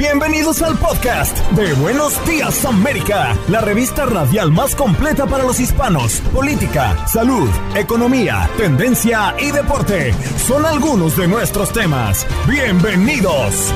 Bienvenidos al podcast de Buenos Días América, la revista radial más completa para los hispanos. Política, salud, economía, tendencia y deporte son algunos de nuestros temas. ¡Bienvenidos!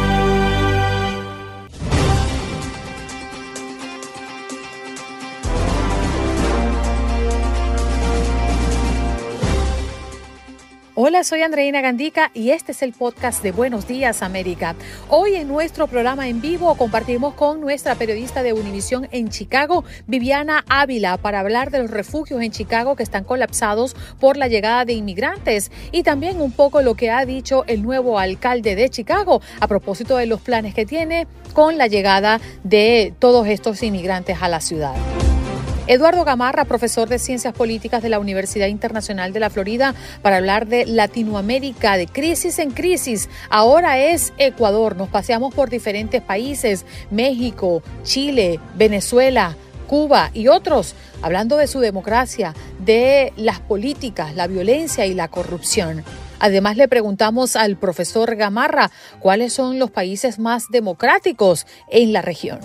Hola, soy Andreina Gandica y este es el podcast de Buenos Días América. Hoy en nuestro programa en vivo compartimos con nuestra periodista de Univisión en Chicago, Viviana Ávila, para hablar de los refugios en Chicago que están colapsados por la llegada de inmigrantes y también un poco lo que ha dicho el nuevo alcalde de Chicago a propósito de los planes que tiene con la llegada de todos estos inmigrantes a la ciudad. Eduardo Gamarra, profesor de Ciencias Políticas de la Universidad Internacional de la Florida, para hablar de Latinoamérica, de crisis en crisis. Ahora es Ecuador. Nos paseamos por diferentes países, México, Chile, Venezuela, Cuba y otros, hablando de su democracia, de las políticas, la violencia y la corrupción. Además, le preguntamos al profesor Gamarra cuáles son los países más democráticos en la región.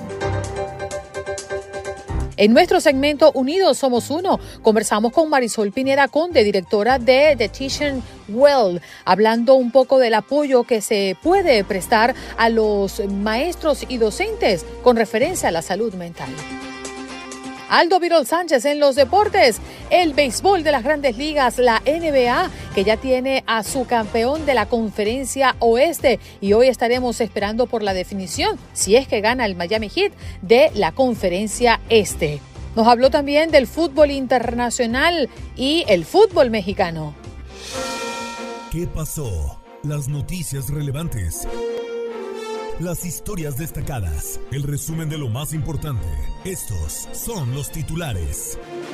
En nuestro segmento Unidos Somos Uno, conversamos con Marisol Pineda Conde, directora de The Teaching Well, hablando un poco del apoyo que se puede prestar a los maestros y docentes con referencia a la salud mental. Aldo Virol Sánchez en los deportes, el béisbol de las grandes ligas, la NBA, que ya tiene a su campeón de la Conferencia Oeste y hoy estaremos esperando por la definición, si es que gana el Miami Heat, de la Conferencia Este. Nos habló también del fútbol internacional y el fútbol mexicano. ¿Qué pasó? Las noticias relevantes. Las historias destacadas, el resumen de lo más importante. Estos son los titulares.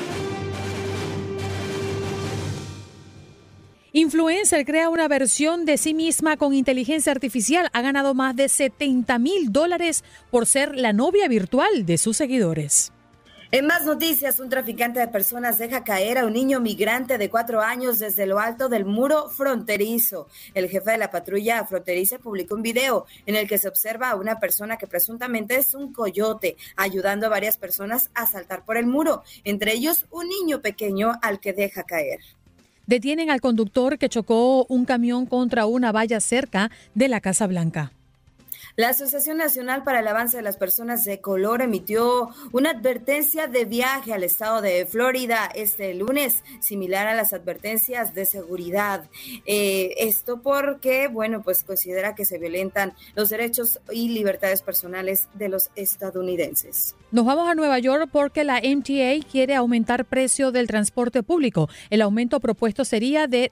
Influencer crea una versión de sí misma con inteligencia artificial. Ha ganado más de $70,000 por ser la novia virtual de sus seguidores. En más noticias, un traficante de personas deja caer a un niño migrante de 4 años desde lo alto del muro fronterizo. El jefe de la patrulla fronteriza publicó un video en el que se observa a una persona que presuntamente es un coyote, ayudando a varias personas a saltar por el muro, entre ellos un niño pequeño al que deja caer. Detienen al conductor que chocó un camión contra una valla cerca de la Casa Blanca. La Asociación Nacional para el Avance de las Personas de Color emitió una advertencia de viaje al estado de Florida este lunes, similar a las advertencias de seguridad. Esto porque, pues considera que se violentan los derechos y libertades personales de los estadounidenses. Nos vamos a Nueva York porque la MTA quiere aumentar precio del transporte público. El aumento propuesto sería de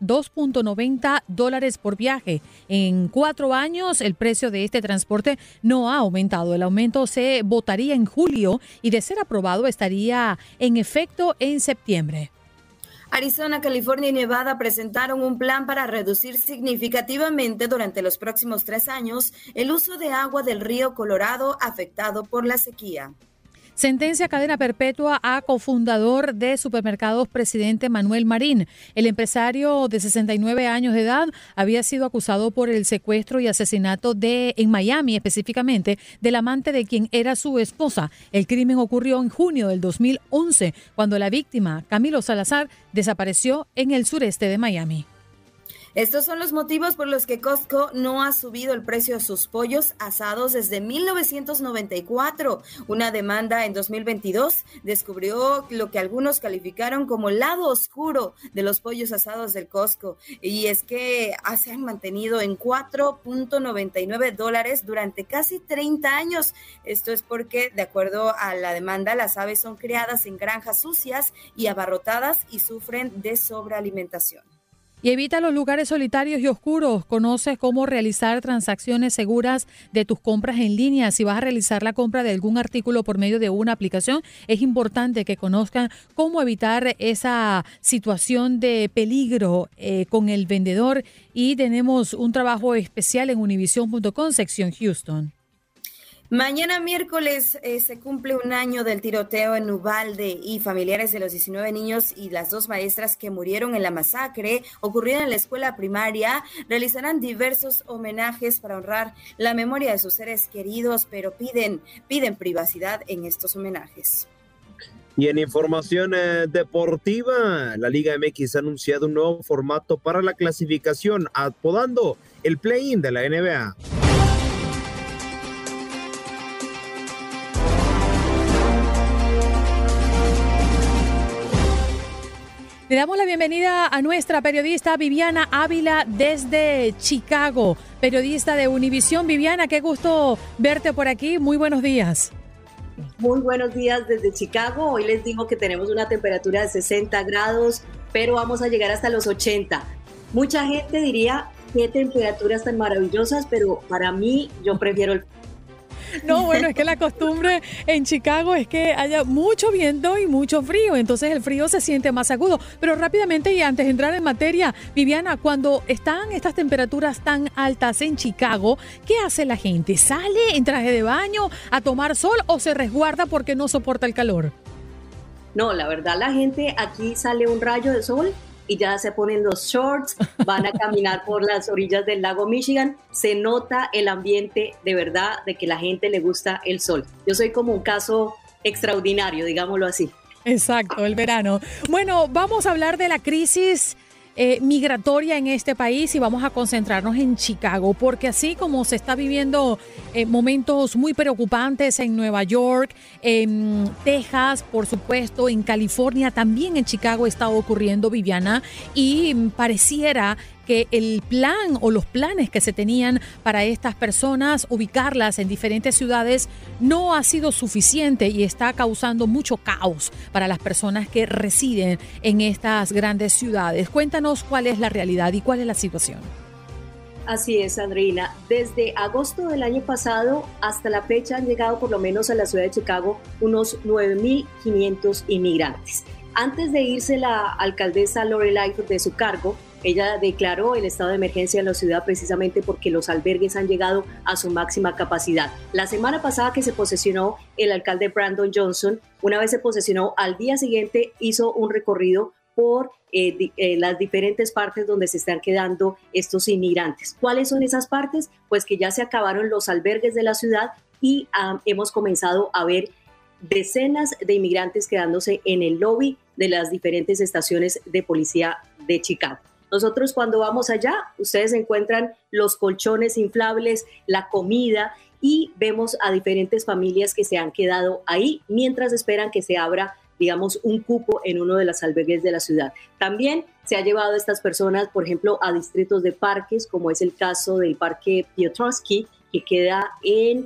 $2.90 por viaje. En 4 años, el precio de este transporte no ha aumentado. El aumento se votaría en julio y de ser aprobado estaría en efecto en septiembre. Arizona, California y Nevada presentaron un plan para reducir significativamente durante los próximos 3 años el uso de agua del río Colorado afectado por la sequía. Sentencia cadena perpetua a cofundador de Supermercados Presidente Manuel Marín. El empresario de 69 años de edad había sido acusado por el secuestro y asesinato en Miami, específicamente, del amante de quien era su esposa. El crimen ocurrió en junio del 2011, cuando la víctima, Camilo Salazar, desapareció en el sureste de Miami. Estos son los motivos por los que Costco no ha subido el precio de sus pollos asados desde 1994. Una demanda en 2022 descubrió lo que algunos calificaron como el lado oscuro de los pollos asados del Costco. Y es que se han mantenido en $4.99 durante casi 30 años. Esto es porque, de acuerdo a la demanda, las aves son criadas en granjas sucias y abarrotadas y sufren de sobrealimentación. Y evita los lugares solitarios y oscuros. Conoces cómo realizar transacciones seguras de tus compras en línea. Si vas a realizar la compra de algún artículo por medio de una aplicación, es importante que conozcan cómo evitar esa situación de peligro con el vendedor. Y tenemos un trabajo especial en Univision.com, sección Houston. Mañana miércoles se cumple un año del tiroteo en Uvalde y familiares de los 19 niños y las 2 maestras que murieron en la masacre ocurrida en la escuela primaria realizarán diversos homenajes para honrar la memoria de sus seres queridos, pero piden privacidad en estos homenajes. Y en información deportiva, la Liga MX ha anunciado un nuevo formato para la clasificación, apodando el play-in de la NBA. Le damos la bienvenida a nuestra periodista Viviana Ávila desde Chicago, periodista de Univisión. Viviana, qué gusto verte por aquí. Muy buenos días. Muy buenos días desde Chicago. Hoy les digo que tenemos una temperatura de 60 grados, pero vamos a llegar hasta los 80. Mucha gente diría, qué temperaturas tan maravillosas, pero para mí yo prefiero el... No, bueno, es que la costumbre en Chicago es que haya mucho viento y mucho frío, entonces el frío se siente más agudo. Pero rápidamente y antes de entrar en materia, Viviana, cuando están estas temperaturas tan altas en Chicago, ¿qué hace la gente? ¿Sale en traje de baño a tomar sol o se resguarda porque no soporta el calor? No, la verdad, la gente aquí sale un rayo de sol y ya se ponen los shorts, van a caminar por las orillas del lago Michigan. Se nota el ambiente de verdad de que la gente le gusta el sol. Yo soy como un caso extraordinario, digámoslo así. Exacto, el verano. Bueno, vamos a hablar de la crisis migratoria en este país y vamos a concentrarnos en Chicago, porque así como se está viviendo momentos muy preocupantes en Nueva York, en Texas, por supuesto, en California, también en Chicago está ocurriendo, Viviana, y pareciera que el plan o los planes que se tenían para estas personas, ubicarlas en diferentes ciudades, no ha sido suficiente y está causando mucho caos para las personas que residen en estas grandes ciudades. Cuéntanos cuál es la realidad y cuál es la situación. Así es, Andreina. Desde agosto del año pasado hasta la fecha han llegado por lo menos a la ciudad de Chicago unos 9.500 inmigrantes. Antes de irse la alcaldesa Lori Lightfoot de su cargo, ella declaró el estado de emergencia en la ciudad precisamente porque los albergues han llegado a su máxima capacidad. La semana pasada que se posesionó el alcalde Brandon Johnson, una vez se posesionó, al día siguiente hizo un recorrido por las diferentes partes donde se están quedando estos inmigrantes. ¿Cuáles son esas partes? Pues que ya se acabaron los albergues de la ciudad y hemos comenzado a ver decenas de inmigrantes quedándose en el lobby de las diferentes estaciones de policía de Chicago. Nosotros cuando vamos allá, ustedes encuentran los colchones inflables, la comida y vemos a diferentes familias que se han quedado ahí mientras esperan que se abra, digamos, un cupo en uno de los albergues de la ciudad. También se ha llevado a estas personas, por ejemplo, a distritos de parques, como es el caso del Parque Piotrowski, que queda en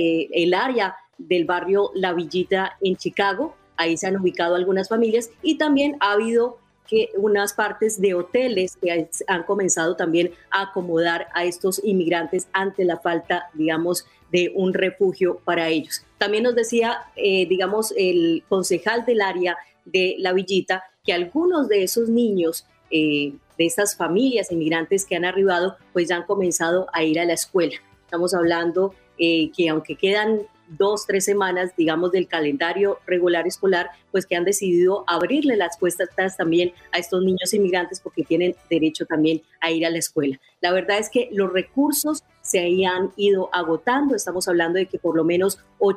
el área del barrio La Villita en Chicago. Ahí se han ubicado algunas familias y también ha habido unas partes de hoteles que han comenzado también a acomodar a estos inmigrantes ante la falta, digamos, de un refugio para ellos. También nos decía, digamos, el concejal del área de La Villita, que algunos de esos niños, de esas familias inmigrantes que han arribado, pues ya han comenzado a ir a la escuela. Estamos hablando que aunque quedan 2-3 semanas, digamos, del calendario regular escolar, pues que han decidido abrirle las puertas también a estos niños inmigrantes porque tienen derecho también a ir a la escuela. La verdad es que los recursos se han ido agotando. Estamos hablando de que por lo menos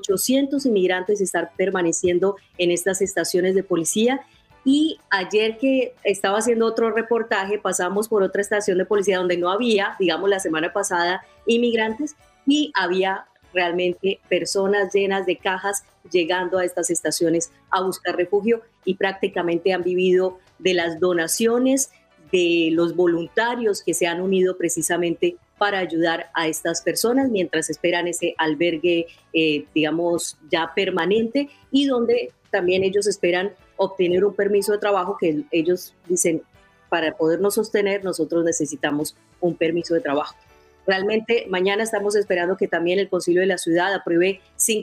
800 inmigrantes están permaneciendo en estas estaciones de policía. Y ayer que estaba haciendo otro reportaje, pasamos por otra estación de policía donde no había, digamos, la semana pasada, inmigrantes y había realmente personas llenas de cajas llegando a estas estaciones a buscar refugio y prácticamente han vivido de las donaciones de los voluntarios que se han unido precisamente para ayudar a estas personas mientras esperan ese albergue, digamos, ya permanente y donde también ellos esperan obtener un permiso de trabajo que ellos dicen, para podernos sostener nosotros necesitamos un permiso de trabajo. Realmente mañana estamos esperando que también el Concilio de la Ciudad apruebe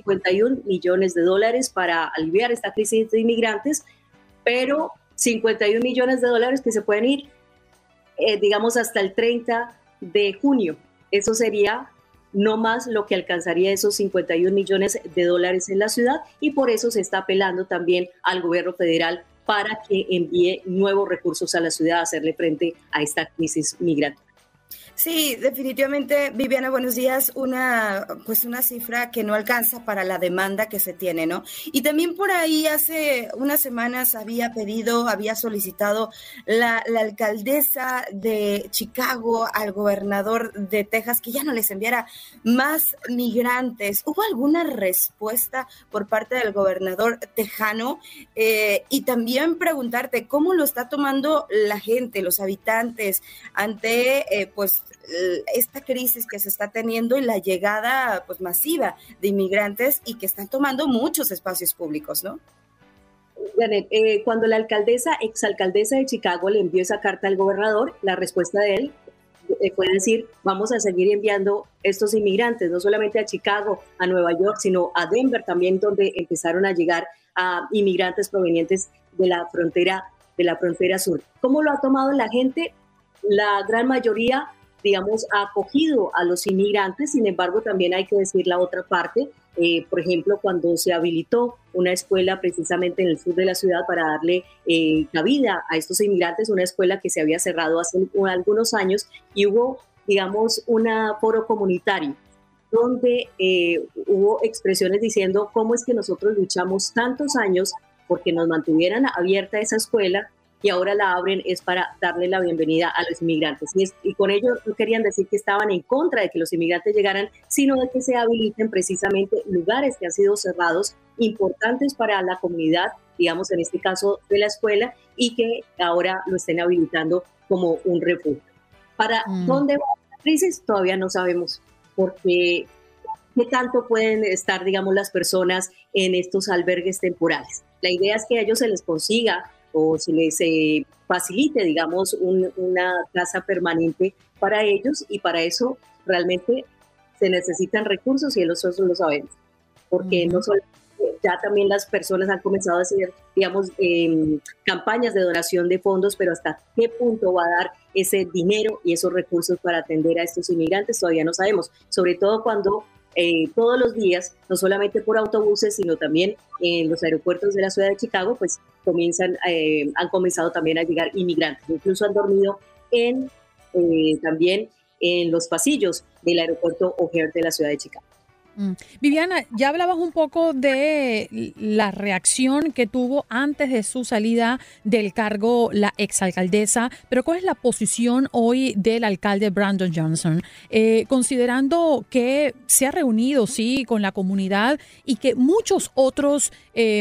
$51 millones para aliviar esta crisis de inmigrantes, pero $51 millones que se pueden ir, digamos, hasta el 30 de junio. Eso sería no más lo que alcanzaría esos 51 millones de dólares en la ciudad, y por eso se está apelando también al gobierno federal para que envíe nuevos recursos a la ciudad a hacerle frente a esta crisis migratoria. Sí, definitivamente, Viviana, buenos días. Una cifra que no alcanza para la demanda que se tiene, ¿no? Y también por ahí hace unas semanas había solicitado la alcaldesa de Chicago al gobernador de Texas que ya no les enviara más migrantes. ¿Hubo alguna respuesta por parte del gobernador tejano? Y también preguntarte cómo lo está tomando la gente, los habitantes, ante esta crisis que se está teniendo y la llegada masiva de inmigrantes y que están tomando muchos espacios públicos, ¿no? Janet, cuando la exalcaldesa de Chicago le envió esa carta al gobernador, la respuesta de él fue decir, vamos a seguir enviando estos inmigrantes, no solamente a Chicago, a Nueva York, sino a Denver también, donde empezaron a llegar a inmigrantes provenientes de la frontera sur. ¿Cómo lo ha tomado la gente? La gran mayoría, digamos, ha acogido a los inmigrantes. Sin embargo, también hay que decir la otra parte. Por ejemplo, cuando se habilitó una escuela precisamente en el sur de la ciudad para darle cabida a estos inmigrantes, una escuela que se había cerrado hace algunos años, y hubo, digamos, un foro comunitario donde hubo expresiones diciendo cómo es que nosotros luchamos tantos años porque nos mantuvieran abierta esa escuela, y ahora la abren es para darle la bienvenida a los inmigrantes. Y con ello no querían decir que estaban en contra de que los inmigrantes llegaran, sino de que se habiliten precisamente lugares que han sido cerrados, importantes para la comunidad, digamos en este caso de la escuela, y que ahora lo estén habilitando como un refugio. ¿Para dónde va la crisis? Todavía no sabemos, porque ¿qué tanto pueden estar, digamos, las personas en estos albergues temporales? La idea es que a ellos se les consiga o se les facilite, digamos, una casa permanente para ellos, y para eso realmente se necesitan recursos, y nosotros lo sabemos, porque no solo ya también las personas han comenzado a hacer, digamos, campañas de donación de fondos, pero hasta qué punto va a dar ese dinero y esos recursos para atender a estos inmigrantes todavía no sabemos, sobre todo cuando todos los días, no solamente por autobuses, sino también en los aeropuertos de la ciudad de Chicago, pues han comenzado también a llegar inmigrantes. Incluso han dormido también en los pasillos del aeropuerto O'Hare de la ciudad de Chicago. Viviana, ya hablabas un poco de la reacción que tuvo antes de su salida del cargo la exalcaldesa, pero ¿cuál es la posición hoy del alcalde Brandon Johnson? Considerando que se ha reunido, sí, con la comunidad y que muchos otros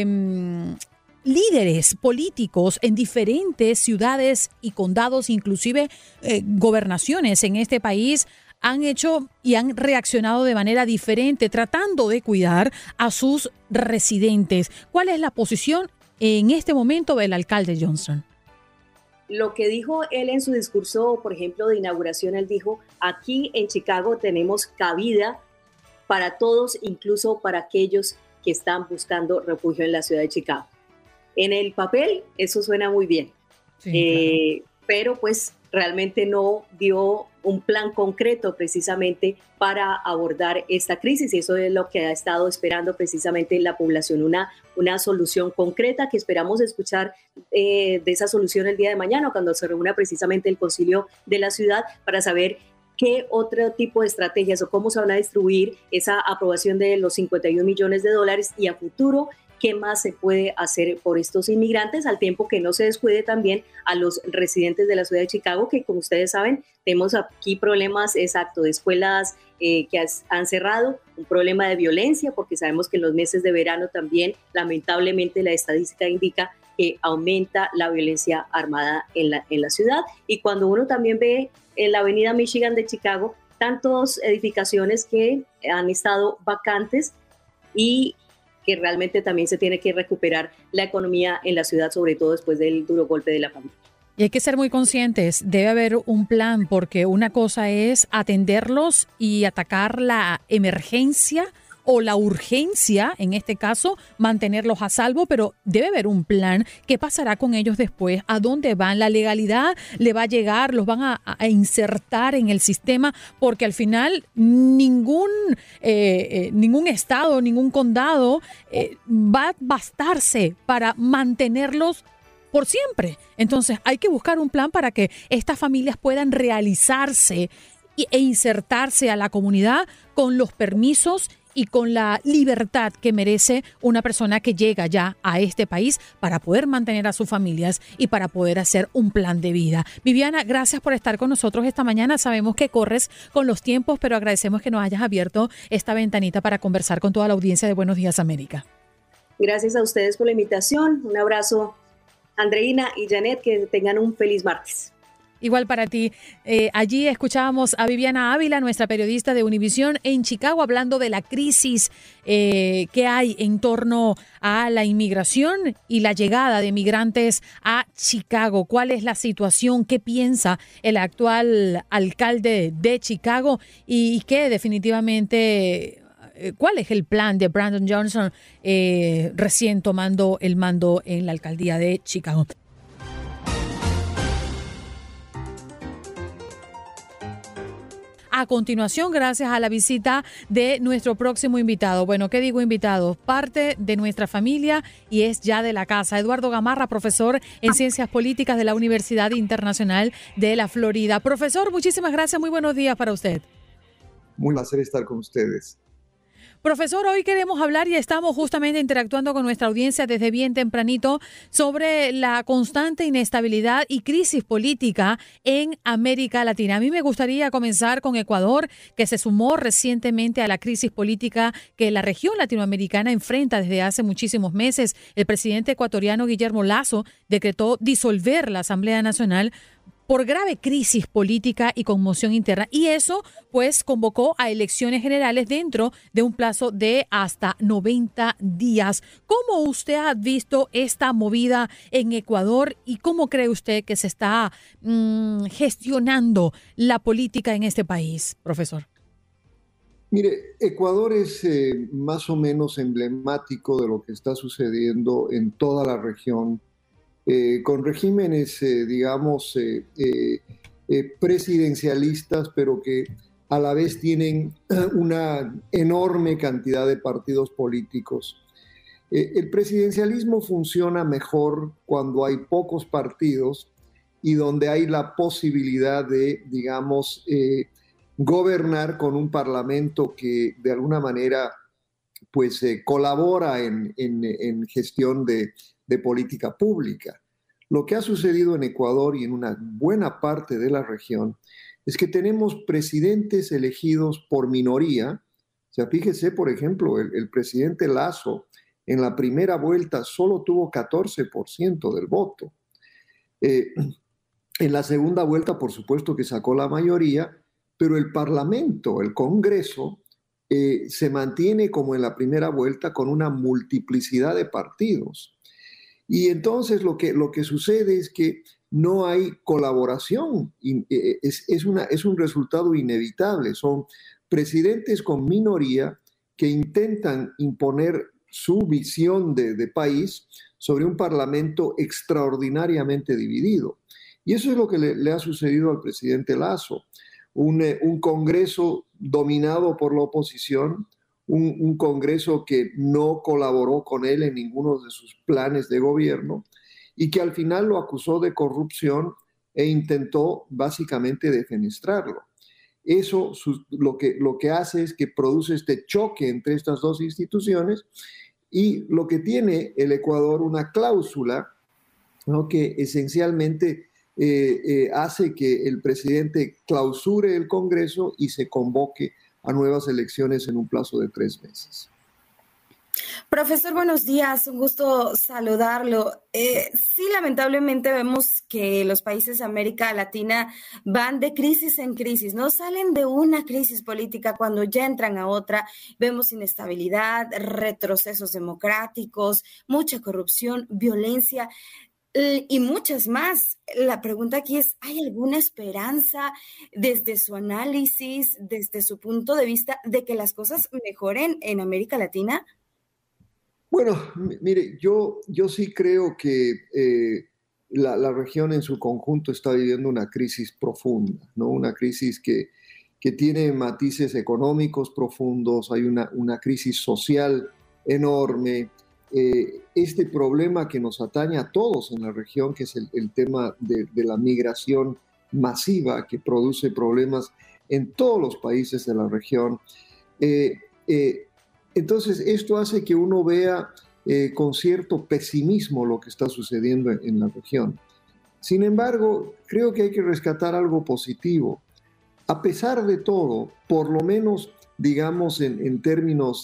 líderes políticos en diferentes ciudades y condados, inclusive gobernaciones en este país, han hecho y han reaccionado de manera diferente, tratando de cuidar a sus residentes. ¿Cuál es la posición en este momento del alcalde Johnson? Lo que dijo él en su discurso, por ejemplo, de inauguración, él dijo, aquí en Chicago tenemos cabida para todos, incluso para aquellos que están buscando refugio en la ciudad de Chicago. En el papel eso suena muy bien, sí, claro. Pero pues realmente no dio un plan concreto precisamente para abordar esta crisis, y eso es lo que ha estado esperando precisamente la población, una solución concreta que esperamos escuchar de esa solución el día de mañana, cuando se reúna precisamente el concilio de la ciudad, para saber qué otro tipo de estrategias o cómo se van a distribuir esa aprobación de los 51 millones de dólares, y a futuro qué más se puede hacer por estos inmigrantes, al tiempo que no se descuide también a los residentes de la ciudad de Chicago, que como ustedes saben, tenemos aquí problemas de escuelas que han cerrado, un problema de violencia, porque sabemos que en los meses de verano también, lamentablemente, la estadística indica que aumenta la violencia armada en la ciudad. Y cuando uno también ve en la avenida Michigan de Chicago, tantas edificaciones que han estado vacantes, y que realmente también se tiene que recuperar la economía en la ciudad, sobre todo después del duro golpe de la pandemia. Y hay que ser muy conscientes, debe haber un plan, porque una cosa es atenderlos y atacar la emergencia o la urgencia, en este caso, mantenerlos a salvo, pero debe haber un plan. ¿Qué pasará con ellos después? ¿A dónde van? ¿La legalidad le va a llegar? ¿Los van a insertar en el sistema? Porque al final ningún estado, ningún condado va a bastarse para mantenerlos por siempre. Entonces hay que buscar un plan para que estas familias puedan realizarse e insertarse a la comunidad con los permisos y con la libertad que merece una persona que llega ya a este país para poder mantener a sus familias y para poder hacer un plan de vida. Viviana, gracias por estar con nosotros esta mañana. Sabemos que corres con los tiempos, pero agradecemos que nos hayas abierto esta ventanita para conversar con toda la audiencia de Buenos Días América. Gracias a ustedes por la invitación. Un abrazo, Andreina y Janet, que tengan un feliz martes. Igual para ti. Allí escuchábamos a Viviana Ávila, nuestra periodista de Univisión en Chicago, hablando de la crisis que hay en torno a la inmigración y la llegada de migrantes a Chicago. ¿Cuál es la situación? ¿Qué piensa el actual alcalde de Chicago? Y qué definitivamente... ¿Cuál es el plan de Brandon Johnson recién tomando el mando en la alcaldía de Chicago? A continuación, gracias a la visita de nuestro próximo invitado. Bueno, ¿qué digo invitado? Parte de nuestra familia y es ya de la casa. Eduardo Gamarra, profesor en Ciencias Políticas de la Universidad Internacional de la Florida. Profesor, muchísimas gracias. Muy buenos días para usted. Muy placer estar con ustedes. Profesor, hoy queremos hablar y estamos justamente interactuando con nuestra audiencia desde bien tempranito sobre la constante inestabilidad y crisis política en América Latina. A mí me gustaría comenzar con Ecuador, que se sumó recientemente a la crisis política que la región latinoamericana enfrenta desde hace muchísimos meses. El presidente ecuatoriano Guillermo Lasso decretó disolver la Asamblea Nacional por grave crisis política y conmoción interna. Y eso, pues, convocó a elecciones generales dentro de un plazo de hasta 90 días. ¿Cómo usted ha visto esta movida en Ecuador y cómo cree usted que se está gestionando la política en este país, profesor? Mire, Ecuador es más o menos emblemático de lo que está sucediendo en toda la región, con regímenes, presidencialistas, pero que a la vez tienen una enorme cantidad de partidos políticos. El presidencialismo funciona mejor cuando hay pocos partidos y donde hay la posibilidad de, gobernar con un parlamento que de alguna manera pues colabora en gestión de política pública. Lo que ha sucedido en Ecuador y en una buena parte de la región es que tenemos presidentes elegidos por minoría. O sea, fíjese, por ejemplo, el presidente Lasso en la primera vuelta solo tuvo 14% del voto. En la segunda vuelta, por supuesto que sacó la mayoría, pero el Parlamento, el Congreso, se mantiene como en la primera vuelta con una multiplicidad de partidos. Y entonces lo que sucede es que no hay colaboración, es un resultado inevitable. Son presidentes con minoría que intentan imponer su visión de país sobre un parlamento extraordinariamente dividido. Y eso es lo que le ha sucedido al presidente Lasso. Un Congreso dominado por la oposición, un Congreso que no colaboró con él en ninguno de sus planes de gobierno y que al final lo acusó de corrupción e intentó básicamente defenestrarlo. Eso lo que hace es que produce este choque entre estas dos instituciones y lo que tiene el Ecuador una cláusula, ¿no?, que esencialmente hace que el presidente clausure el Congreso y se convoque a nuevas elecciones en un plazo de 3 meses. Profesor, buenos días, un gusto saludarlo. Sí, lamentablemente vemos que los países de América Latina van de crisis en crisis, no salen de una crisis política cuando ya entran a otra. Vemos inestabilidad, retrocesos democráticos, mucha corrupción, violencia. y muchas más. La pregunta aquí es, ¿hay alguna esperanza desde su análisis, desde su punto de vista, de que las cosas mejoren en América Latina? Bueno, mire, yo sí creo que la región en su conjunto está viviendo una crisis profunda, ¿no? Una crisis que tiene matices económicos profundos, hay una crisis social enorme. Este problema que nos atañe a todos en la región, que es el tema de la migración masiva, que produce problemas en todos los países de la región. Entonces, esto hace que uno vea con cierto pesimismo lo que está sucediendo en la región. Sin embargo, creo que hay que rescatar algo positivo. A pesar de todo, por lo menos, digamos, en términos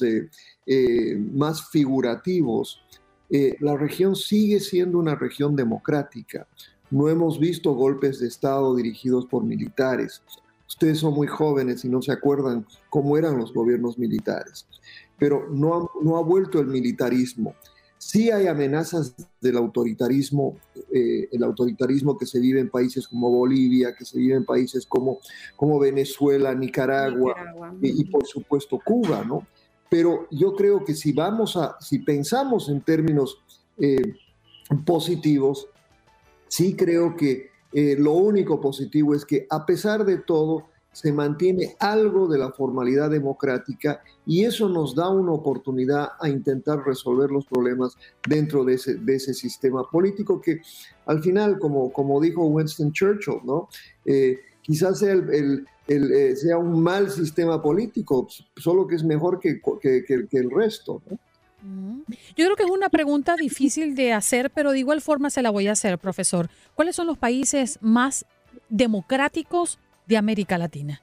más figurativos, la región sigue siendo una región democrática. No hemos visto golpes de Estado dirigidos por militares. Ustedes son muy jóvenes y no se acuerdan cómo eran los gobiernos militares. Pero no ha vuelto el militarismo. Sí hay amenazas del autoritarismo, el autoritarismo que se vive en países como Bolivia, que se vive en países como Venezuela, Nicaragua. Y por supuesto Cuba, ¿no? Pero yo creo que si pensamos en términos positivos, sí creo que lo único positivo es que a pesar de todo se mantiene algo de la formalidad democrática y eso nos da una oportunidad a intentar resolver los problemas dentro de ese sistema político que al final, como dijo Winston Churchill, ¿no? Quizás sea un mal sistema político, solo que es mejor que el resto, ¿no? Yo creo que es una pregunta difícil de hacer, pero de igual forma se la voy a hacer, profesor. ¿Cuáles son los países más democráticos de América Latina?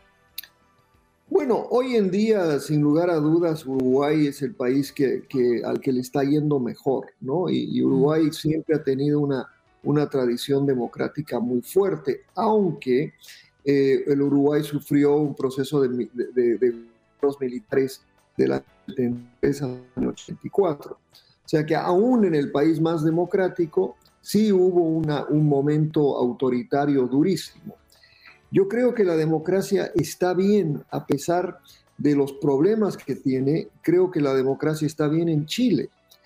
Bueno, hoy en día, sin lugar a dudas, Uruguay es el país al que le está yendo mejor, ¿no? Y Uruguay siempre ha tenido una tradición democrática muy fuerte, aunque el Uruguay sufrió un proceso de los militares de la 73 al 84. O sea que aún en el país más democrático sí hubo un momento autoritario durísimo. Yo creo que la democracia está bien, a pesar de los problemas que tiene. Creo que la democracia está bien en Chile.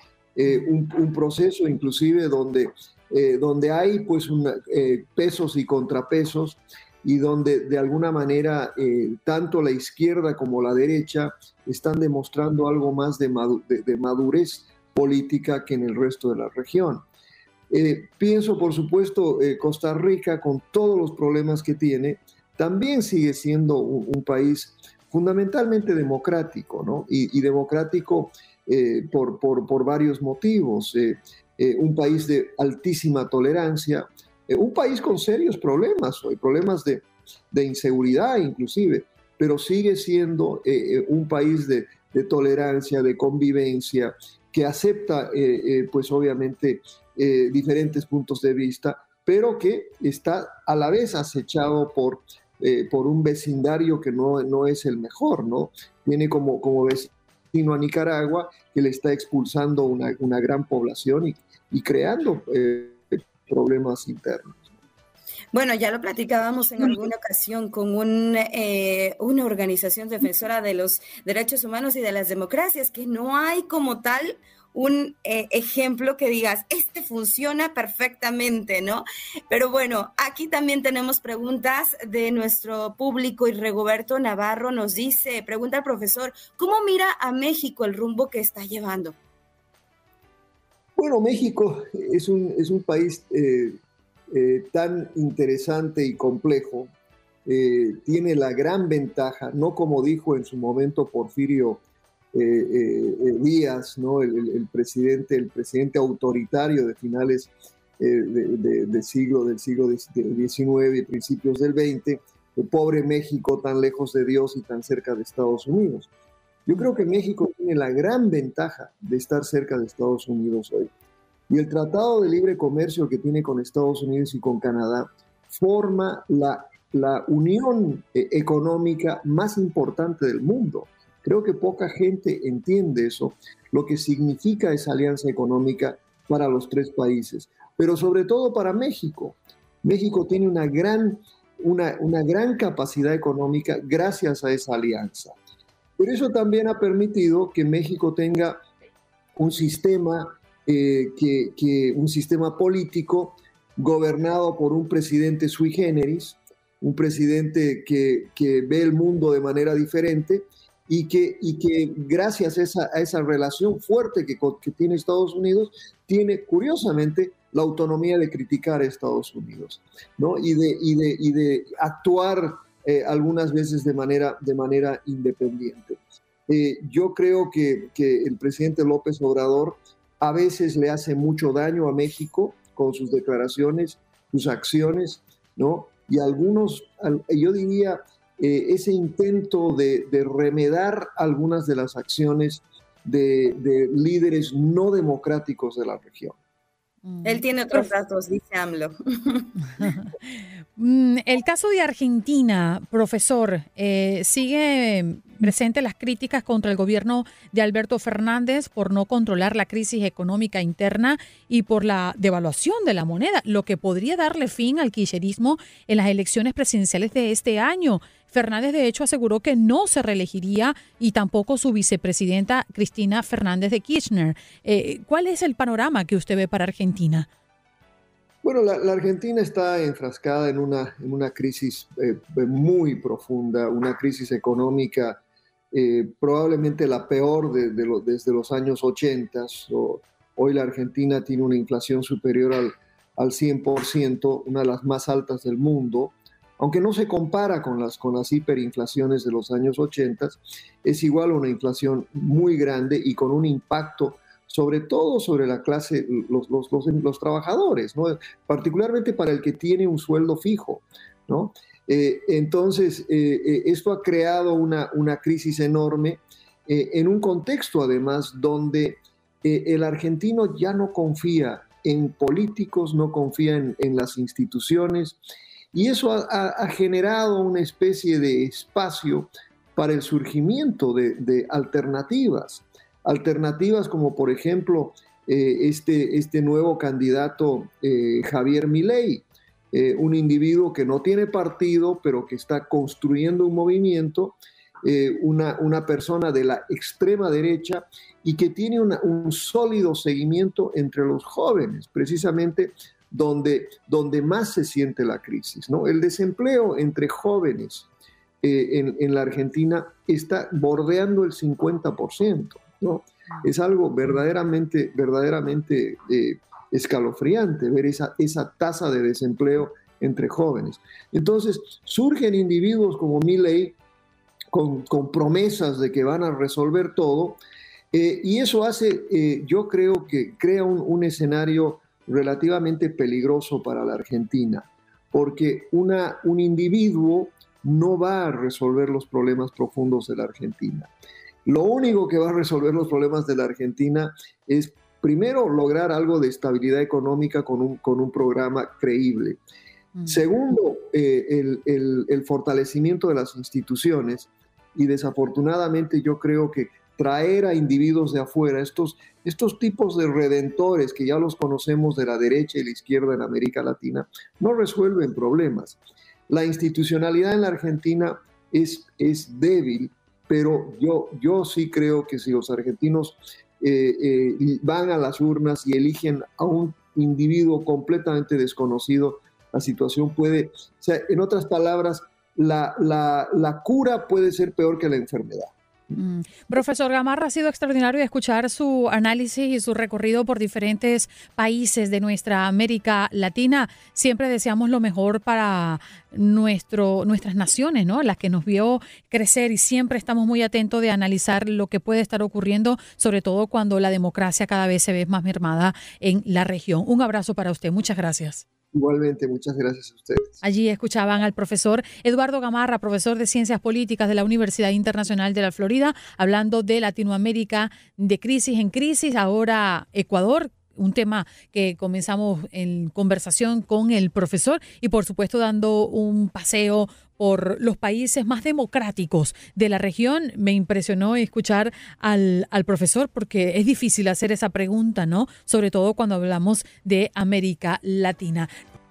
Un proceso inclusive donde hay pues pesos y contrapesos y donde de alguna manera tanto la izquierda como la derecha están demostrando algo más de madurez política que en el resto de la región. Pienso, por supuesto, Costa Rica, con todos los problemas que tiene, también sigue siendo un país fundamentalmente democrático, ¿no? Y democrático por varios motivos. Un país de altísima tolerancia, un país con serios problemas hoy, problemas de inseguridad inclusive, pero sigue siendo un país de tolerancia, de convivencia, que acepta, pues obviamente, diferentes puntos de vista, pero que está a la vez acechado por un vecindario que no es el mejor, ¿no? Tiene como vecino a Nicaragua, que le está expulsando una gran población y creando problemas internos. Bueno, ya lo platicábamos en alguna ocasión con una organización defensora de los derechos humanos y de las democracias, que no hay como tal un ejemplo que digas, este funciona perfectamente, ¿no? Pero bueno, aquí también tenemos preguntas de nuestro público y Rigoberto Navarro nos dice, pregunta al profesor, ¿cómo mira a México el rumbo que está llevando? Bueno, México es un país tan interesante y complejo, tiene la gran ventaja, no como dijo en su momento Porfirio Díaz, ¿no? el presidente autoritario de finales del siglo XIX y principios del XX, el pobre México tan lejos de Dios y tan cerca de Estados Unidos. Yo creo que México tiene la gran ventaja de estar cerca de Estados Unidos hoy. Y el Tratado de Libre Comercio que tiene con Estados Unidos y con Canadá forma la unión económica más importante del mundo. Creo que poca gente entiende eso, lo que significa esa alianza económica para los tres países. pero sobre todo para México. México tiene una gran capacidad económica gracias a esa alianza. Pero eso también ha permitido que México tenga un sistema, un sistema político gobernado por un presidente sui generis, un presidente que ve el mundo de manera diferente y que gracias a esa relación fuerte que tiene Estados Unidos, tiene curiosamente la autonomía de criticar a Estados Unidos, ¿no? y de actuar algunas veces de manera independiente. Yo creo que el presidente López Obrador a veces le hace mucho daño a México con sus declaraciones, sus acciones, ¿no? Y algunos, yo diría, ese intento de remedar algunas de las acciones de líderes no democráticos de la región. Él tiene otros datos, dice AMLO. El caso de Argentina, profesor, sigue presente las críticas contra el gobierno de Alberto Fernández por no controlar la crisis económica interna y por la devaluación de la moneda, lo que podría darle fin al kirchnerismo en las elecciones presidenciales de este año. Fernández, de hecho, aseguró que no se reelegiría y tampoco su vicepresidenta Cristina Fernández de Kirchner. ¿Cuál es el panorama que usted ve para Argentina? Bueno, la Argentina está enfrascada en una crisis muy profunda, una crisis económica probablemente la peor desde los años 80. Hoy la Argentina tiene una inflación superior al 100%, una de las más altas del mundo. Aunque no se compara con las hiperinflaciones de los años 80, es igual a una inflación muy grande y con un impacto sobre todo sobre la clase, los trabajadores, ¿no? Particularmente para el que tiene un sueldo fijo, ¿no? Entonces, esto ha creado una crisis enorme en un contexto, además, donde el argentino ya no confía en políticos, no confía en las instituciones, y eso ha generado una especie de espacio para el surgimiento de alternativas como por ejemplo este nuevo candidato Javier Milei, un individuo que no tiene partido, pero que está construyendo un movimiento, una persona de la extrema derecha y que tiene un sólido seguimiento entre los jóvenes, precisamente donde más se siente la crisis, ¿no? El desempleo entre jóvenes en la Argentina está bordeando el 50%, ¿no? Es algo verdaderamente escalofriante ver esa tasa de desempleo entre jóvenes. Entonces surgen individuos como Milei con promesas de que van a resolver todo, y eso hace, yo creo que crea un escenario relativamente peligroso para la Argentina, porque un individuo no va a resolver los problemas profundos de la Argentina. Lo único que va a resolver los problemas de la Argentina es, primero, lograr algo de estabilidad económica con un programa creíble. Segundo, el fortalecimiento de las instituciones, y desafortunadamente yo creo que traer a individuos de afuera, estos tipos de redentores que ya los conocemos de la derecha y la izquierda en América Latina, no resuelven problemas. La institucionalidad en la Argentina es débil, pero yo sí creo que si los argentinos van a las urnas y eligen a un individuo completamente desconocido, la situación puede, o sea, en otras palabras, la cura puede ser peor que la enfermedad. Profesor Gamarra, ha sido extraordinario escuchar su análisis y su recorrido por diferentes países de nuestra América Latina. Siempre deseamos lo mejor para nuestras naciones, ¿no? Las que nos vio crecer, y siempre estamos muy atentos de analizar lo que puede estar ocurriendo, sobre todo cuando la democracia cada vez se ve más mermada en la región. Un abrazo para usted. Muchas gracias. Igualmente, muchas gracias a ustedes. Allí escuchaban al profesor Eduardo Gamarra, profesor de Ciencias Políticas de la Universidad Internacional de la Florida, hablando de Latinoamérica, de crisis en crisis, ahora Ecuador, un tema que comenzamos en conversación con el profesor, y por supuesto dando un paseo por los países más democráticos de la región. Me impresionó escuchar al profesor porque es difícil hacer esa pregunta, ¿no? Sobre todo cuando hablamos de América Latina.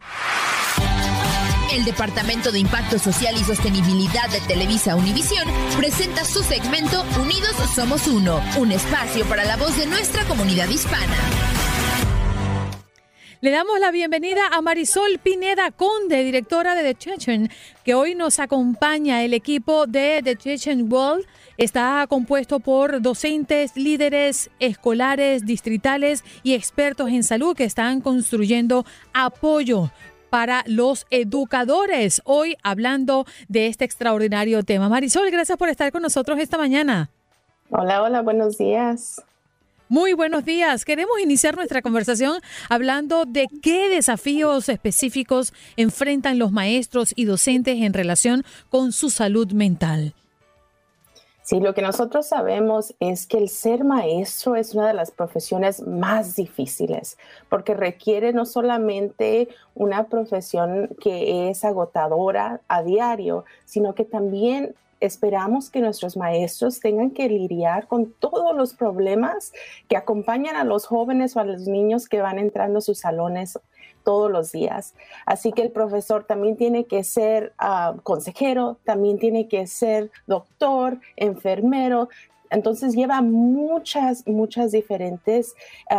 El Departamento de Impacto Social y Sostenibilidad de Televisa Univisión presenta su segmento Unidos Somos Uno, un espacio para la voz de nuestra comunidad hispana. Le damos la bienvenida a Marisol Pineda Conde, directora de The Chechen, que hoy nos acompaña. El equipo de The Chechen World está compuesto por docentes, líderes escolares, distritales y expertos en salud que están construyendo apoyo para los educadores. Hoy hablando de este extraordinario tema. Marisol, gracias por estar con nosotros esta mañana. Hola, buenos días. Muy buenos días. Queremos iniciar nuestra conversación hablando de qué desafíos específicos enfrentan los maestros y docentes en relación con su salud mental. Sí, lo que nosotros sabemos es que el ser maestro es una de las profesiones más difíciles porque requiere no solamente una profesión que es agotadora a diario, sino que también esperamos que nuestros maestros tengan que lidiar con todos los problemas que acompañan a los jóvenes o a los niños que van entrando a sus salones todos los días. Así que el profesor también tiene que ser consejero, también tiene que ser doctor, enfermero. Entonces lleva muchas diferentes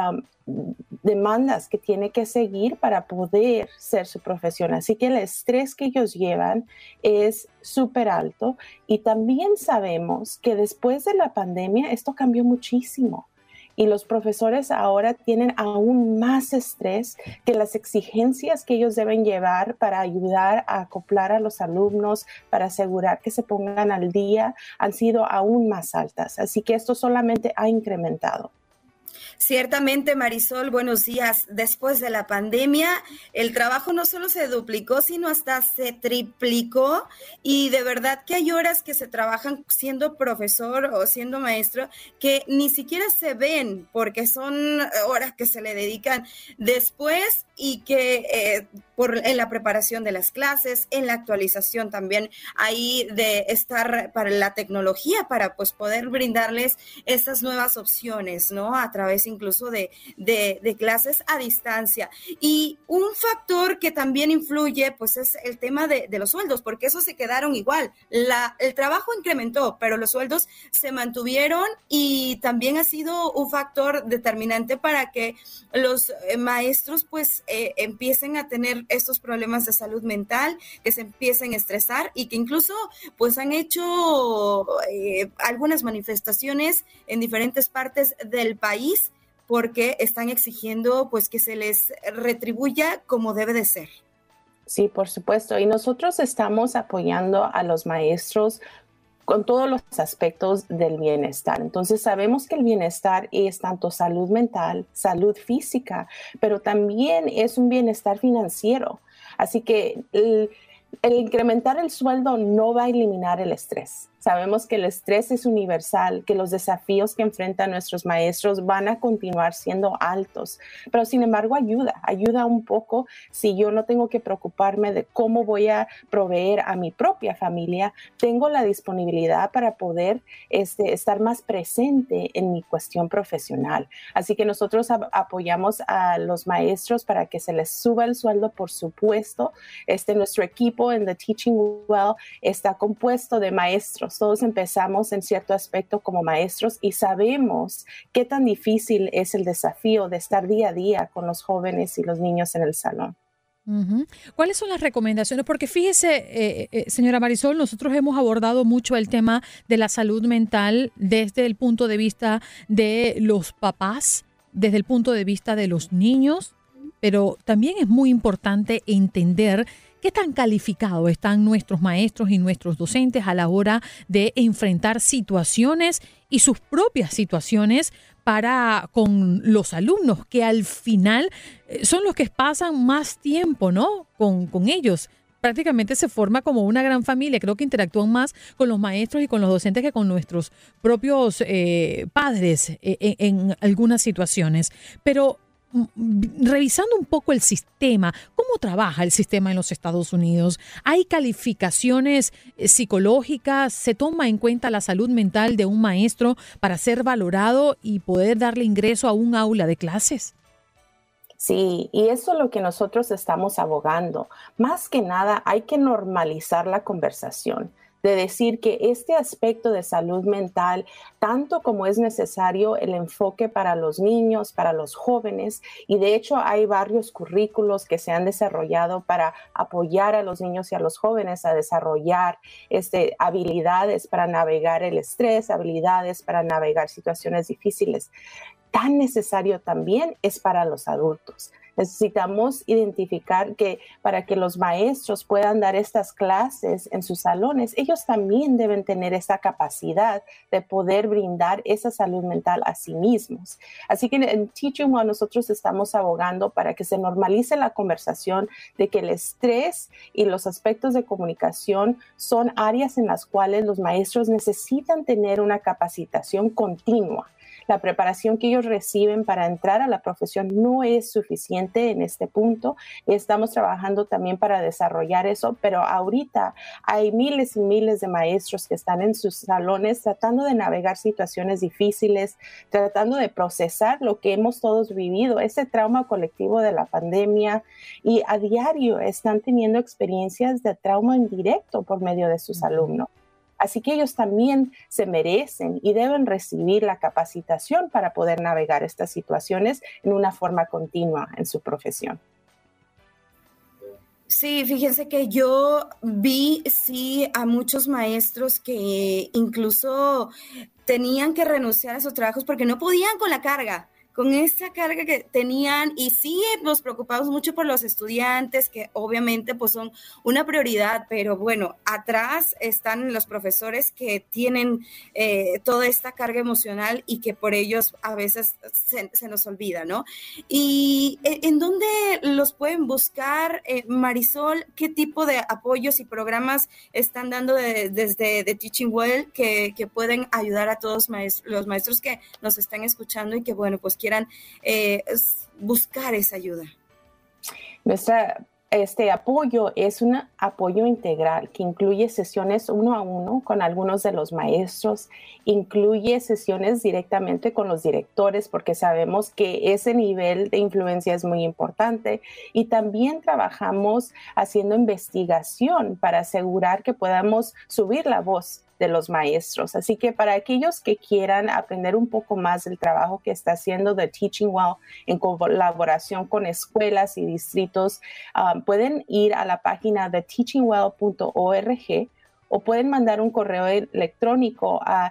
demandas que tiene que seguir para poder ser su profesión. Así que el estrés que ellos llevan es súper alto. Y también sabemos que después de la pandemia esto cambió muchísimo. Y los profesores ahora tienen aún más estrés que las exigencias que ellos deben llevar para ayudar a acoplar a los alumnos, para asegurar que se pongan al día, han sido aún más altas. Así que esto solamente ha incrementado. Ciertamente, Marisol, buenos días. Después de la pandemia, el trabajo no solo se duplicó, sino hasta se triplicó. Y de verdad que hay horas que se trabajan siendo profesor o siendo maestro que ni siquiera se ven porque son horas que se le dedican después y que en la preparación de las clases, en la actualización también ahí de estar para la tecnología para pues poder brindarles estas nuevas opciones, ¿no? A través incluso de clases a distancia. Y un factor que también influye pues es el tema de los sueldos, porque esos se quedaron igual. El trabajo incrementó, pero los sueldos se mantuvieron y también ha sido un factor determinante para que los maestros pues empiecen a tener estos problemas de salud mental, que se empiecen a estresar y que incluso pues han hecho algunas manifestaciones en diferentes partes del país porque están exigiendo pues que se les retribuya como debe de ser. Sí, por supuesto. Y nosotros estamos apoyando a los maestros con todos los aspectos del bienestar. Entonces sabemos que el bienestar es tanto salud mental, salud física, pero también es un bienestar financiero. Así que el incrementar el sueldo no va a eliminar el estrés. Sabemos que el estrés es universal, que los desafíos que enfrentan nuestros maestros van a continuar siendo altos, pero sin embargo ayuda un poco si yo no tengo que preocuparme de cómo voy a proveer a mi propia familia, tengo la disponibilidad para poder estar más presente en mi cuestión profesional. Así que nosotros apoyamos a los maestros para que se les suba el sueldo, por supuesto. Nuestro equipo en The Teaching Well está compuesto de maestros. Todos empezamos en cierto aspecto como maestros y sabemos qué tan difícil es el desafío de estar día a día con los jóvenes y los niños en el salón. Uh-huh. ¿Cuáles son las recomendaciones? Porque fíjese, señora Marisol, nosotros hemos abordado mucho el tema de la salud mental desde el punto de vista de los papás, desde el punto de vista de los niños, pero también es muy importante entender qué tan calificados están nuestros maestros y nuestros docentes a la hora de enfrentar situaciones y sus propias situaciones con los alumnos, que al final son los que pasan más tiempo, ¿no? con ellos. Prácticamente se forma como una gran familia. Creo que interactúan más con los maestros y con los docentes que con nuestros propios padres en algunas situaciones. Pero revisando un poco el sistema, ¿cómo trabaja el sistema en los Estados Unidos? ¿Hay calificaciones psicológicas? ¿Se toma en cuenta la salud mental de un maestro para ser valorado y poder darle ingreso a un aula de clases? Sí, y eso es lo que nosotros estamos abogando. Más que nada, hay que normalizar la conversación, de decir que este aspecto de salud mental, tanto como es necesario el enfoque para los niños, para los jóvenes, y de hecho hay varios currículos que se han desarrollado para apoyar a los niños y a los jóvenes a desarrollar habilidades para navegar el estrés, habilidades para navegar situaciones difíciles. Tan necesario también es para los adultos. Necesitamos identificar que para que los maestros puedan dar estas clases en sus salones, ellos también deben tener esa capacidad de poder brindar esa salud mental a sí mismos. Así que en Teaching Well nosotros estamos abogando para que se normalice la conversación de que el estrés y los aspectos de comunicación son áreas en las cuales los maestros necesitan tener una capacitación continua. La preparación que ellos reciben para entrar a la profesión no es suficiente en este punto. Estamos trabajando también para desarrollar eso, pero ahorita hay miles y miles de maestros que están en sus salones tratando de navegar situaciones difíciles, tratando de procesar lo que hemos todos vivido, ese trauma colectivo de la pandemia, y a diario están teniendo experiencias de trauma indirecto por medio de sus alumnos. Así que ellos también se merecen y deben recibir la capacitación para poder navegar estas situaciones en una forma continua en su profesión. Sí, fíjense que yo vi, a muchos maestros que incluso tenían que renunciar a sus trabajos porque no podían con la carga. Con esa carga que tenían, y sí nos preocupamos mucho por los estudiantes, que obviamente pues son una prioridad, pero bueno, atrás están los profesores que tienen toda esta carga emocional y que por ellos a veces se nos olvida, ¿no? ¿Y en dónde los pueden buscar, Marisol? ¿Qué tipo de apoyos y programas están dando desde Teaching Well que pueden ayudar a todos los maestros que nos están escuchando y que, bueno, pues quieran buscar esa ayuda? Este apoyo es un apoyo integral que incluye sesiones 1-a-1 con algunos de los maestros, incluye sesiones directamente con los directores porque sabemos que ese nivel de influencia es muy importante, y también trabajamos haciendo investigación para asegurar que podamos subir la voz de los maestros. Así que para aquellos que quieran aprender un poco más del trabajo que está haciendo The Teaching Well en colaboración con escuelas y distritos, pueden ir a la página de teachingwell.org o pueden mandar un correo electrónico a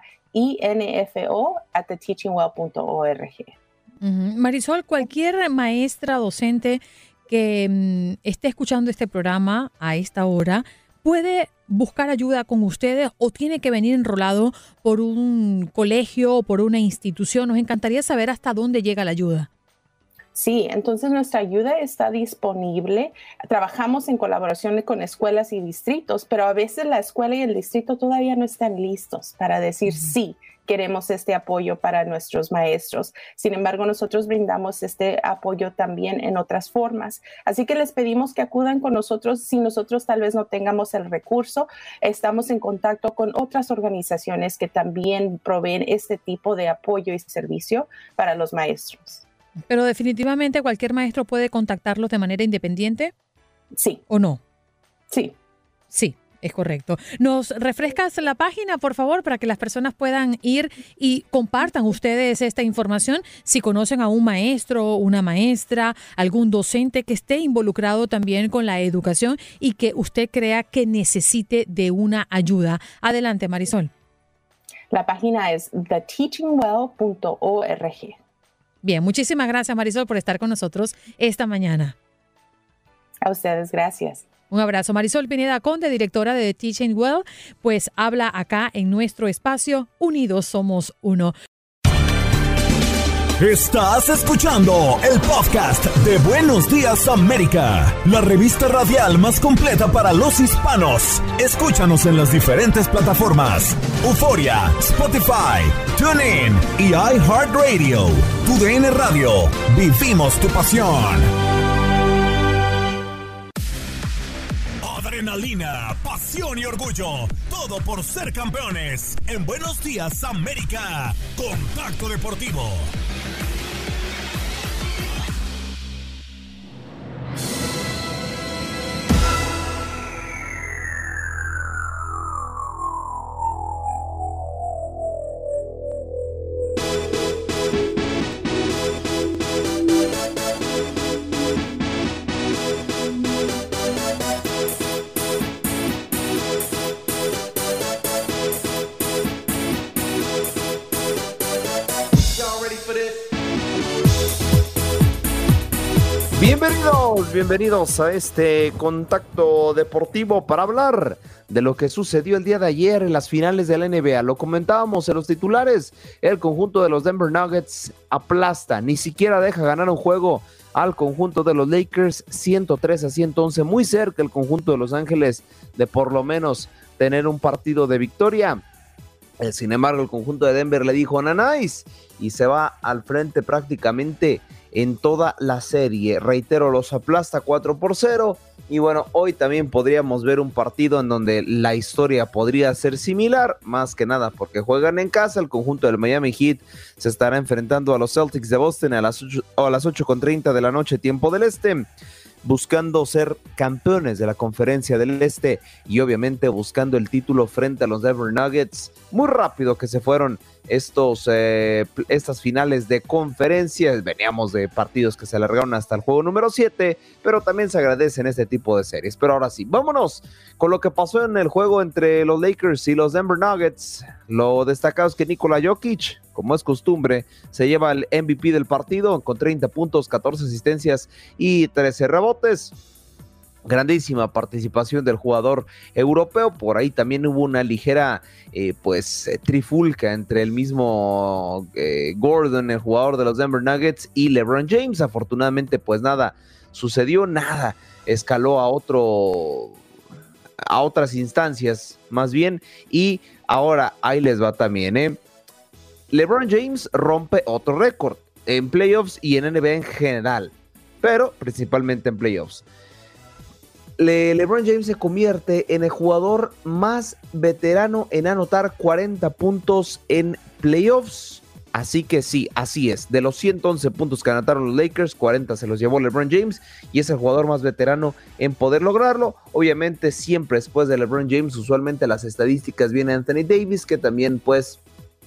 info@theteachingwell.org. Marisol, cualquier maestra, docente que esté escuchando este programa a esta hora, ¿puede buscar ayuda con ustedes o tiene que venir enrolado por un colegio o por una institución? Nos encantaría saber hasta dónde llega la ayuda. Sí, entonces nuestra ayuda está disponible. Trabajamos en colaboración con escuelas y distritos, pero a veces la escuela y el distrito todavía no están listos para decir sí, queremos este apoyo para nuestros maestros. Sin embargo, nosotros brindamos este apoyo también en otras formas. Así que les pedimos que acudan con nosotros. Si nosotros tal vez no tengamos el recurso, estamos en contacto con otras organizaciones que también proveen este tipo de apoyo y servicio para los maestros. Pero definitivamente cualquier maestro puede contactarlos de manera independiente. Sí. ¿O no? Sí. Sí. Es correcto. ¿Nos refrescas la página, por favor, para que las personas puedan ir y compartan ustedes esta información? Si conocen a un maestro, una maestra, algún docente que esté involucrado también con la educación y que usted crea que necesite de una ayuda. Adelante, Marisol. La página es theteachingwell.org. Bien, muchísimas gracias, Marisol, por estar con nosotros esta mañana. A ustedes, gracias. Un abrazo. Marisol Pineda Conde, directora de Teaching Well, pues habla acá en nuestro espacio Unidos Somos Uno. Estás escuchando el podcast de Buenos Días América, la revista radial más completa para los hispanos. Escúchanos en las diferentes plataformas: Euforia, Spotify, TuneIn y iHeartRadio. Tu DN Radio. Vivimos tu pasión. Adrenalina, pasión y orgullo. Todo por ser campeones. En Buenos Días América. Contacto Deportivo. Bienvenidos a este Contacto Deportivo para hablar de lo que sucedió el día de ayer en las finales de la NBA. Lo comentábamos en los titulares, el conjunto de los Denver Nuggets aplasta, ni siquiera deja ganar un juego al conjunto de los Lakers, 103-111, muy cerca el conjunto de Los Ángeles de por lo menos tener un partido de victoria. Sin embargo, el conjunto de Denver le dijo nanáis y se va al frente prácticamente en toda la serie. Reitero, los aplasta 4-0 y bueno, hoy también podríamos ver un partido en donde la historia podría ser similar, más que nada porque juegan en casa. El conjunto del Miami Heat se estará enfrentando a los Celtics de Boston a las 8:30 de la noche, tiempo del este, buscando ser campeones de la Conferencia del Este y obviamente buscando el título frente a los Denver Nuggets. Muy rápido que se fueron estas finales de conferencias. Veníamos de partidos que se alargaron hasta el juego número 7, pero también se agradecen este tipo de series. Pero ahora sí, vámonos con lo que pasó en el juego entre los Lakers y los Denver Nuggets. Lo destacado es que Nikola Jokic, como es costumbre, se lleva el MVP del partido con 30 puntos, 14 asistencias y 13 rebotes. Grandísima participación del jugador europeo. Por ahí también hubo una ligera trifulca entre el mismo Gordon, el jugador de los Denver Nuggets, y LeBron James. Afortunadamente pues nada sucedió, nada escaló a otras instancias más bien. Y ahora ahí les va también, LeBron James rompe otro récord en playoffs y en NBA en general, pero principalmente en playoffs. LeBron James se convierte en el jugador más veterano en anotar 40 puntos en playoffs. Así que sí, así es. De los 111 puntos que anotaron los Lakers, 40 se los llevó LeBron James y es el jugador más veterano en poder lograrlo. Obviamente siempre después de LeBron James, usualmente las estadísticas viene Anthony Davis, que también pues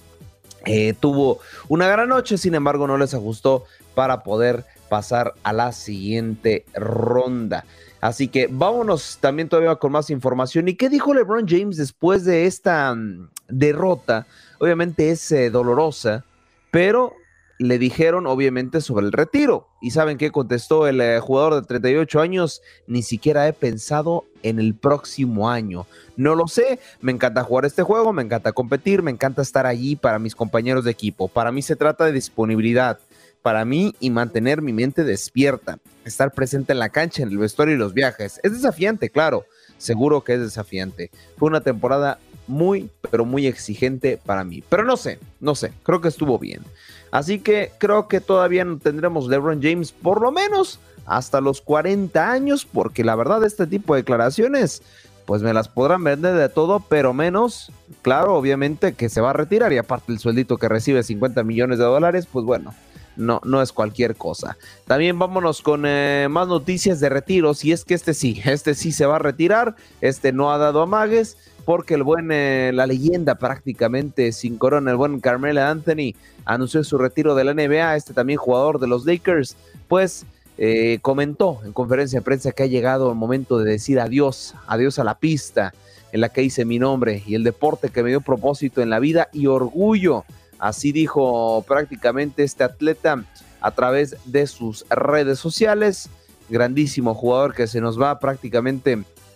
tuvo una gran noche, sin embargo no les ajustó para poder pasar a la siguiente ronda. Así que vámonos también todavía con más información. ¿Y qué dijo LeBron James después de esta derrota? Obviamente es dolorosa, pero le dijeron obviamente sobre el retiro. ¿Y saben qué contestó el jugador de 38 años? Ni siquiera he pensado en el próximo año. No lo sé, me encanta jugar este juego, me encanta competir, me encanta estar allí para mis compañeros de equipo. Para mí se trata de disponibilidad. Para mí y mantener mi mente despierta, estar presente en la cancha, en el vestuario y los viajes. Es desafiante, claro, seguro que es desafiante. Fue una temporada muy, pero muy exigente para mí. Pero no sé, creo que estuvo bien. Así que creo que todavía no tendremos LeBron James por lo menos hasta los 40 años, porque la verdad este tipo de declaraciones pues me las podrán vender de todo, pero menos, claro, obviamente que se va a retirar y aparte el sueldito que recibe $50 millones, pues bueno. No es cualquier cosa. También vámonos con más noticias de retiros. Y es que este sí se va a retirar. No ha dado amagues porque la leyenda prácticamente sin corona, el buen Carmelo Anthony, anunció su retiro de la NBA. También jugador de los Lakers, pues comentó en conferencia de prensa que ha llegado el momento de decir adiós a la pista en la que hice mi nombre y el deporte que me dio propósito en la vida y orgullo. Así dijo prácticamente este atleta a través de sus redes sociales. Grandísimo jugador que se nos va prácticamente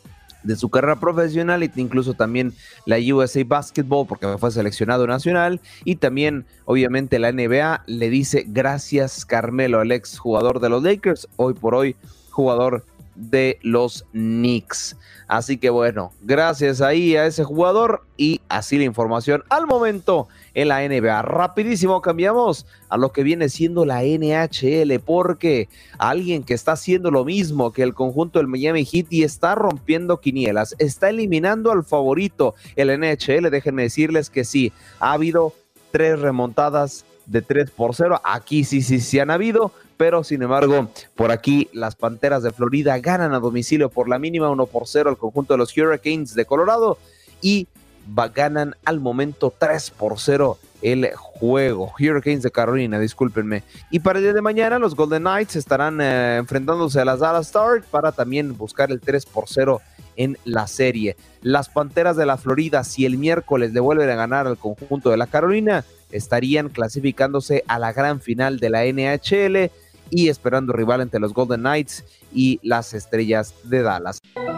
de su carrera profesional, e incluso también la USA Basketball, porque fue seleccionado nacional, y también obviamente la NBA le dice gracias Carmelo, el ex jugador de los Lakers, hoy por hoy jugador de los Knicks. Así que bueno, gracias ahí a ese jugador, y así la información al momento en la NBA. Rapidísimo cambiamos a lo que viene siendo la NHL, porque alguien que está haciendo lo mismo que el conjunto del Miami Heat y está rompiendo quinielas, está eliminando al favorito, el NHL. Déjenme decirles que sí, ha habido 3 remontadas de 3-0, aquí sí han habido, pero sin embargo, por aquí las Panteras de Florida ganan a domicilio por la mínima 1-0 al conjunto de los Hurricanes de Colorado, y ganan al momento 3-0 el juego. Hurricanes de Carolina, discúlpenme. Y para el día de mañana los Golden Knights estarán enfrentándose a las Dallas Stars para también buscar el 3-0 en la serie. Las Panteras de la Florida, si el miércoles le vuelven a ganar al conjunto de la Carolina, estarían clasificándose a la gran final de la NHL y esperando rival entre los Golden Knights y las Estrellas de Dallas.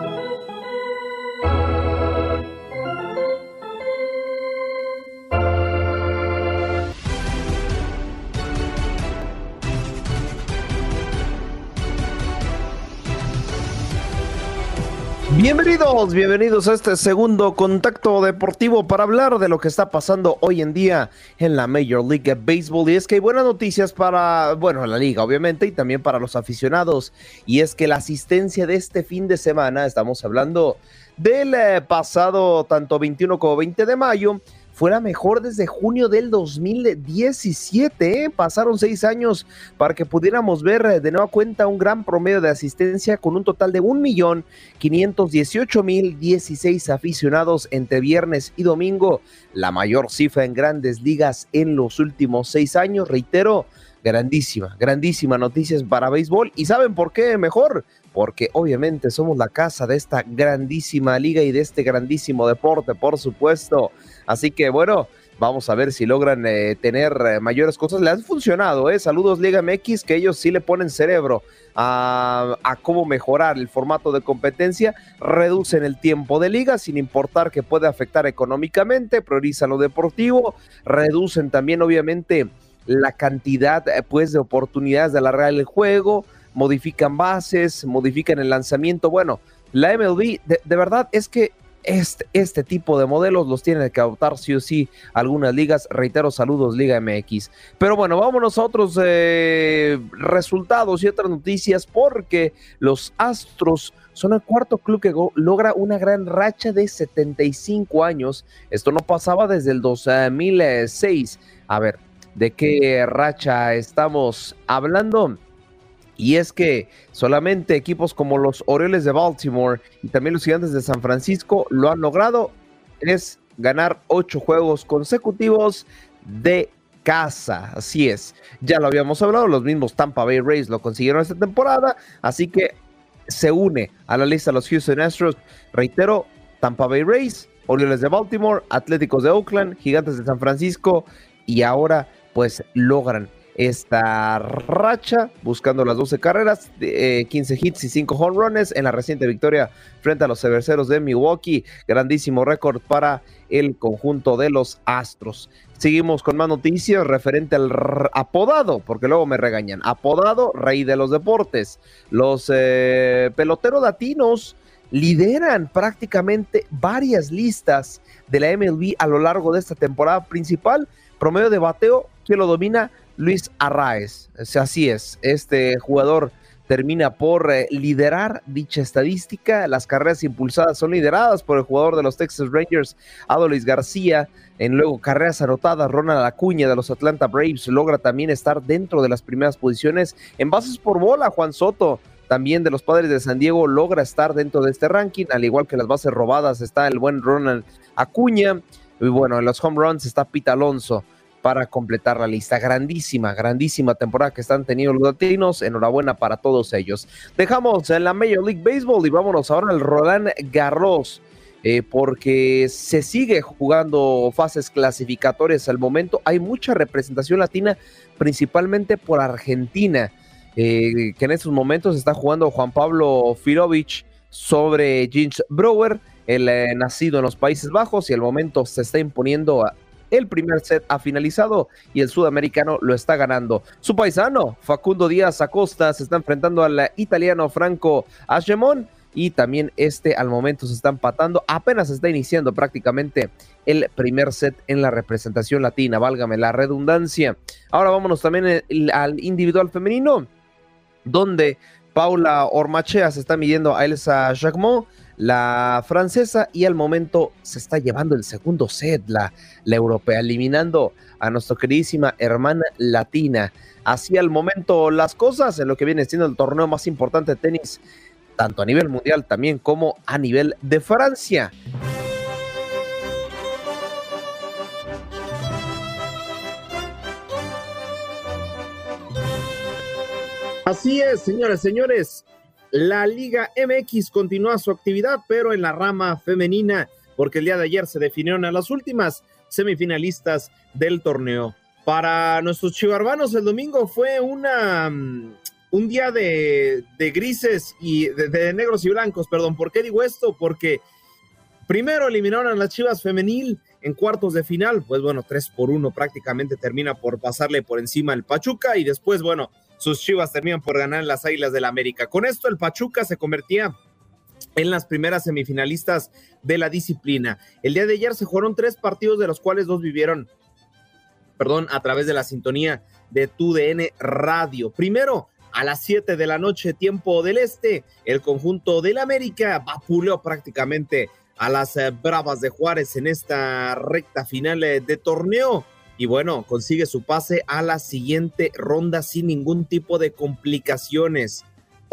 Bienvenidos a este segundo contacto deportivo para hablar de lo que está pasando hoy en día en la Major League Baseball. Y es que hay buenas noticias para, la liga obviamente, y también para los aficionados. Y es que la asistencia de este fin de semana, estamos hablando del pasado tanto 21 como 20 de mayo, fue la mejor desde junio del 2017, Pasaron 6 años para que pudiéramos ver de nueva cuenta un gran promedio de asistencia con un total de 1,518,016 aficionados entre viernes y domingo, la mayor cifra en Grandes Ligas en los últimos 6 años, reitero, grandísima noticias para béisbol. ¿Y saben por qué mejor? Porque obviamente somos la casa de esta grandísima liga y de este grandísimo deporte, por supuesto. Así que bueno, vamos a ver si logran tener mayores cosas. Le han funcionado, Saludos Liga MX, que ellos sí le ponen cerebro a cómo mejorar el formato de competencia, reducen el tiempo de liga sin importar que puede afectar económicamente, priorizan lo deportivo, reducen también obviamente la cantidad de oportunidades de alargar el juego, modifican bases, modifican el lanzamiento. Bueno, la MLB de verdad es que este tipo de modelos los tienen que adoptar sí o sí algunas ligas. Reitero, saludos Liga MX. Pero bueno, vámonos a otros resultados y otras noticias, porque los Astros son el cuarto club que logra una gran racha de 75 años. Esto no pasaba desde el 2006. A ver, ¿de qué racha estamos hablando? Y es que solamente equipos como los Orioles de Baltimore y también los Gigantes de San Francisco lo han logrado, es ganar 8 juegos consecutivos de casa. Así es, ya lo habíamos hablado, los mismos Tampa Bay Rays lo consiguieron esta temporada, así que se une a la lista los Houston Astros. Reitero, Tampa Bay Rays, Orioles de Baltimore, Atléticos de Oakland, Gigantes de San Francisco, y ahora pues logran esta racha buscando las 12 carreras, 15 hits y 5 home runs en la reciente victoria frente a los Cerveceros de Milwaukee. Grandísimo récord para el conjunto de los Astros. Seguimos con más noticias referente al apodado, porque luego me regañan, apodado rey de los deportes. Los peloteros latinos lideran prácticamente varias listas de la MLB a lo largo de esta temporada principal. Promedio de bateo, ¿quién lo domina? Luis Arraez. Así es, este jugador termina por liderar dicha estadística. Las carreras impulsadas son lideradas por el jugador de los Texas Rangers, Adolis García. En luego carreras anotadas, Ronald Acuña de los Atlanta Braves logra también estar dentro de las primeras posiciones. En bases por bola, Juan Soto, también de los Padres de San Diego, logra estar dentro de este ranking, al igual que las bases robadas está el buen Ronald Acuña. Y bueno, en los home runs está Pete Alonso para completar la lista. Grandísima temporada que están teniendo los latinos. Enhorabuena para todos ellos. Dejamos en la Major League Baseball y vámonos ahora al Roland Garros, porque se sigue jugando fases clasificatorias al momento. Hay mucha representación latina, principalmente por Argentina, que en estos momentos está jugando Juan Pablo Filovich sobre James Brouwer, el nacido en los Países Bajos, y al momento se está imponiendo. El primer set ha finalizado y el sudamericano lo está ganando. Su paisano, Facundo Díaz Acosta, se está enfrentando al italiano Franco Agemon, y también al momento se está empatando. Apenas se está iniciando prácticamente el primer set en la representación latina, válgame la redundancia. Ahora vámonos también al individual femenino, donde Paula Ormachea se está midiendo a Elsa Jacquemont, la francesa, y al momento se está llevando el segundo set la europea, eliminando a nuestra queridísima hermana latina. Así al momento las cosas en lo que viene siendo el torneo más importante de tenis, tanto a nivel mundial también como a nivel de Francia. Así es, señoras y señores, la Liga MX continúa su actividad, pero en la rama femenina, porque el día de ayer se definieron a las últimas semifinalistas del torneo. Para nuestros chivarmanos, el domingo fue un día de grises y de negros y blancos, perdón. ¿Por qué digo esto? Porque primero eliminaron a las Chivas femenil en cuartos de final, pues bueno, 3-1 prácticamente termina por pasarle por encima el Pachuca, y después, bueno, sus Chivas terminan por ganar en las Águilas del América. Con esto el Pachuca se convertía en las primeras semifinalistas de la disciplina. El día de ayer se jugaron 3 partidos, de los cuales 2 vivieron, a través de la sintonía de TUDN Radio. Primero, a las 7 de la noche, tiempo del este, el conjunto del América vapuleó prácticamente a las Bravas de Juárez en esta recta final de torneo. Y bueno, consigue su pase a la siguiente ronda sin ningún tipo de complicaciones.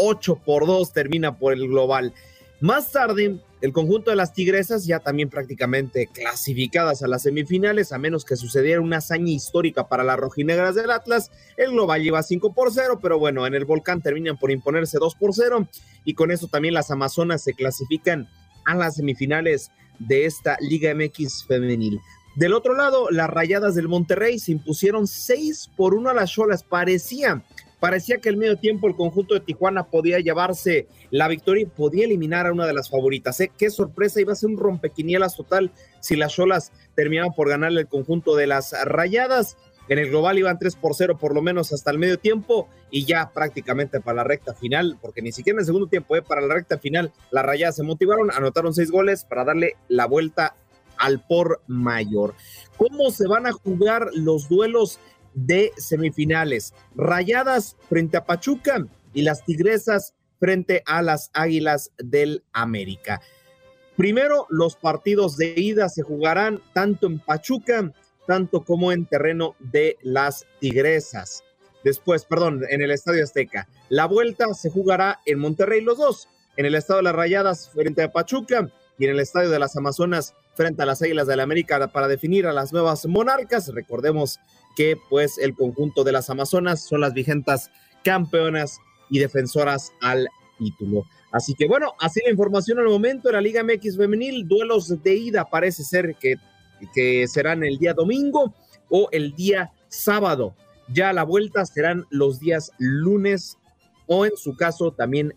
8-2 termina por el global. Más tarde, el conjunto de las Tigresas, ya también prácticamente clasificadas a las semifinales, a menos que sucediera una hazaña histórica para las rojinegras del Atlas, el global lleva 5-0, pero bueno, en el Volcán terminan por imponerse 2-0, y con eso también las Amazonas se clasifican a las semifinales de esta Liga MX femenil. Del otro lado, las Rayadas del Monterrey se impusieron 6-1 a las Xolas. Parecía que al medio tiempo el conjunto de Tijuana podía llevarse la victoria y podía eliminar a una de las favoritas. Qué sorpresa, iba a ser un rompequinielas total si las Xolas terminaban por ganarle el conjunto de las Rayadas. En el global iban 3-0 por lo menos hasta el medio tiempo, y ya prácticamente para la recta final, porque ni siquiera en el segundo tiempo, para la recta final, las Rayadas se motivaron, anotaron 6 goles para darle la vuelta al por mayor. ¿Cómo se van a jugar los duelos de semifinales? Rayadas frente a Pachuca y las Tigresas frente a las Águilas del América. Primero, los partidos de ida se jugarán tanto en Pachuca, tanto como en terreno de las Tigresas. Después, en el Estadio Azteca. La vuelta se jugará en Monterrey, los dos, en el Estadio de las Rayadas frente a Pachuca, y en el Estadio de las Amazonas frente a las Águilas del América, para definir a las nuevas monarcas. Recordemos que pues el conjunto de las Amazonas son las vigentes campeonas y defensoras al título. Así que bueno, así la información al momento de la Liga MX femenil. Duelos de ida parece ser que serán el día domingo o el día sábado. Ya la vuelta serán los días lunes, o en su caso también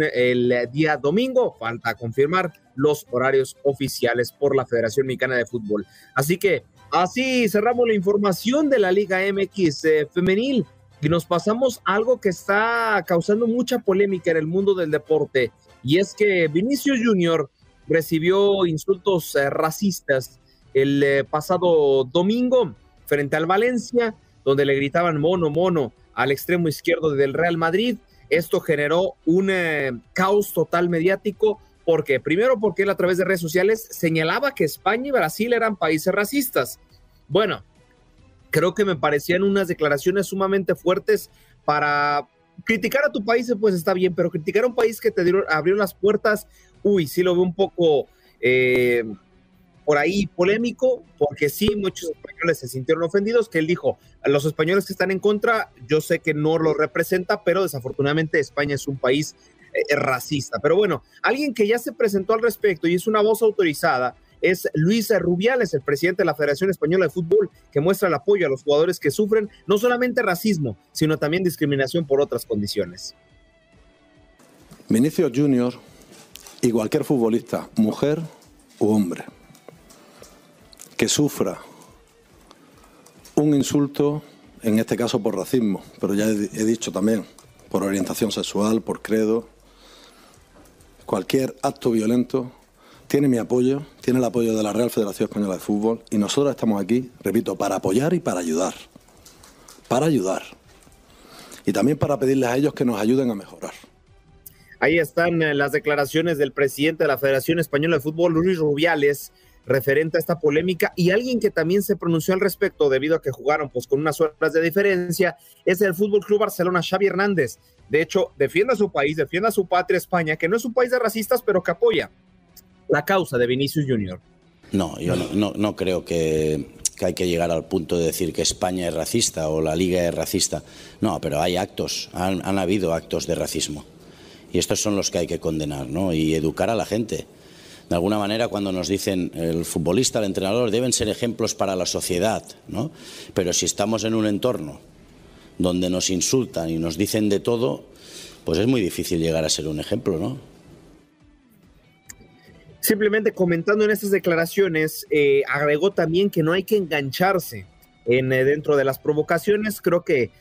el día domingo. Falta confirmar los horarios oficiales por la Federación Mexicana de Fútbol. Así que así cerramos la información de la Liga MX femenil, y nos pasamos a algo que está causando mucha polémica en el mundo del deporte, y es que Vinicius Junior recibió insultos racistas el pasado domingo frente al Valencia, donde le gritaban mono, mono al extremo izquierdo del Real Madrid. Esto generó un caos total mediático, porque primero porque él a través de redes sociales señalaba que España y Brasil eran países racistas. Bueno, creo que me parecían unas declaraciones sumamente fuertes. Para criticar a tu país, pues está bien, pero criticar a un país que te abrió las puertas, sí lo veo un poco por ahí polémico, porque sí, muchos españoles se sintieron ofendidos, que él dijo, a los españoles que están en contra, yo sé que no los representa, pero desafortunadamente España es un país racista. Pero bueno, alguien que ya se presentó al respecto y es una voz autorizada es Luis Rubiales, el presidente de la Federación Española de Fútbol, que muestra el apoyo a los jugadores que sufren no solamente racismo, sino también discriminación por otras condiciones. Vinicius Junior Y cualquier futbolista, mujer u hombre, que sufra un insulto, en este caso por racismo, pero ya he dicho también, por orientación sexual, por credo, cualquier acto violento, tiene mi apoyo, tiene el apoyo de la Real Federación Española de Fútbol, y nosotros estamos aquí, repito, para apoyar y para ayudar. Para ayudar. Y también para pedirles a ellos que nos ayuden a mejorar. Ahí están las declaraciones del presidente de la Federación Española de Fútbol, Luis Rubiales, referente a esta polémica, y alguien que también se pronunció al respecto debido a que jugaron pues con unas horas de diferencia es el Fútbol Club Barcelona, Xavi Hernández. De hecho, defiende a su país, defiende a su patria España, que no es un país de racistas, pero que apoya la causa de Vinicius Junior. No, yo no creo que hay que llegar al punto de decir que España es racista o la Liga es racista. No, pero hay actos, han habido actos de racismo. Y estos son los que hay que condenar, ¿no? Y educar a la gente. De alguna manera, cuando nos dicen el futbolista, el entrenador, deben ser ejemplos para la sociedad, ¿no? Pero si estamos en un entorno donde nos insultan y nos dicen de todo, pues es muy difícil llegar a ser un ejemplo, ¿no? Simplemente comentando en estas declaraciones, agregó también que no hay que engancharse dentro de las provocaciones. Creo que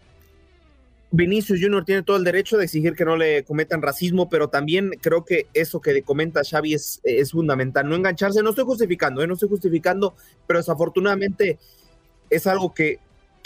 Vinicius Junior tiene todo el derecho de exigir que no le cometan racismo, pero también creo que eso que comenta Xavi es fundamental, no engancharse. No estoy justificando, pero desafortunadamente es algo que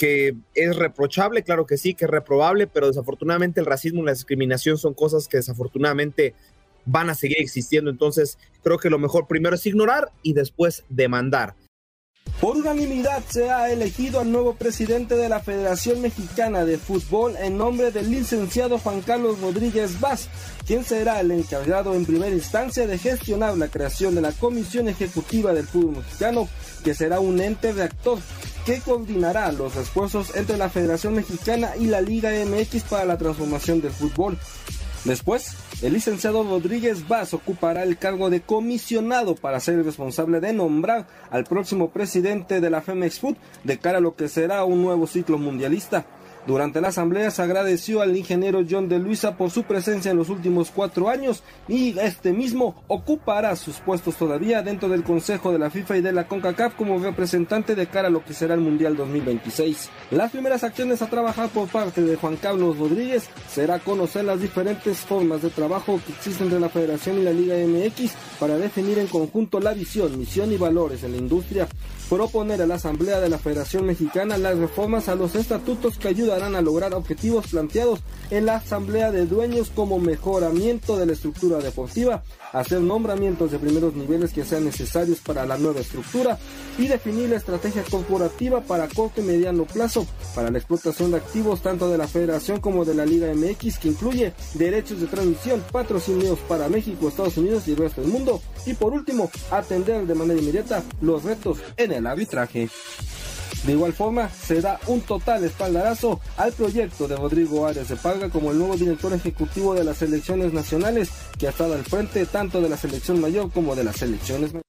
es reprochable, claro que sí, que es reprobable, pero desafortunadamente el racismo y la discriminación son cosas que desafortunadamente van a seguir existiendo. Entonces creo que lo mejor primero es ignorar y después demandar. Por unanimidad se ha elegido al nuevo presidente de la Federación Mexicana de Fútbol en nombre del licenciado Juan Carlos Rodríguez Vaz, quien será el encargado en primera instancia de gestionar la creación de la Comisión Ejecutiva del Fútbol Mexicano, que será un ente reactor que coordinará los esfuerzos entre la Federación Mexicana y la Liga MX para la transformación del fútbol. Después, el licenciado Rodríguez Vaz ocupará el cargo de comisionado para ser el responsable de nombrar al próximo presidente de la Femex Foot de cara a lo que será un nuevo ciclo mundialista. Durante la asamblea se agradeció al ingeniero John de Luisa por su presencia en los últimos 4 años y este mismo ocupará sus puestos todavía dentro del Consejo de la FIFA y de la CONCACAF como representante de cara a lo que será el Mundial 2026. Las primeras acciones a trabajar por parte de Juan Carlos Rodríguez será conocer las diferentes formas de trabajo que existen entre la Federación y la Liga MX para definir en conjunto la visión, misión y valores en la industria, proponer a la Asamblea de la Federación Mexicana las reformas a los estatutos que ayudarán a lograr objetivos planteados en la Asamblea de Dueños como mejoramiento de la estructura deportiva, hacer nombramientos de primeros niveles que sean necesarios para la nueva estructura y definir la estrategia corporativa para corto y mediano plazo para la explotación de activos tanto de la Federación como de la Liga MX, que incluye derechos de transmisión, patrocinios para México, Estados Unidos y el resto del mundo, y por último, atender de manera inmediata los retos en el arbitraje. De igual forma, se da un total espaldarazo al proyecto de Rodrigo Arias de Parga como el nuevo director ejecutivo de las selecciones nacionales, que ha estado al frente tanto de la selección mayor como de las selecciones menores.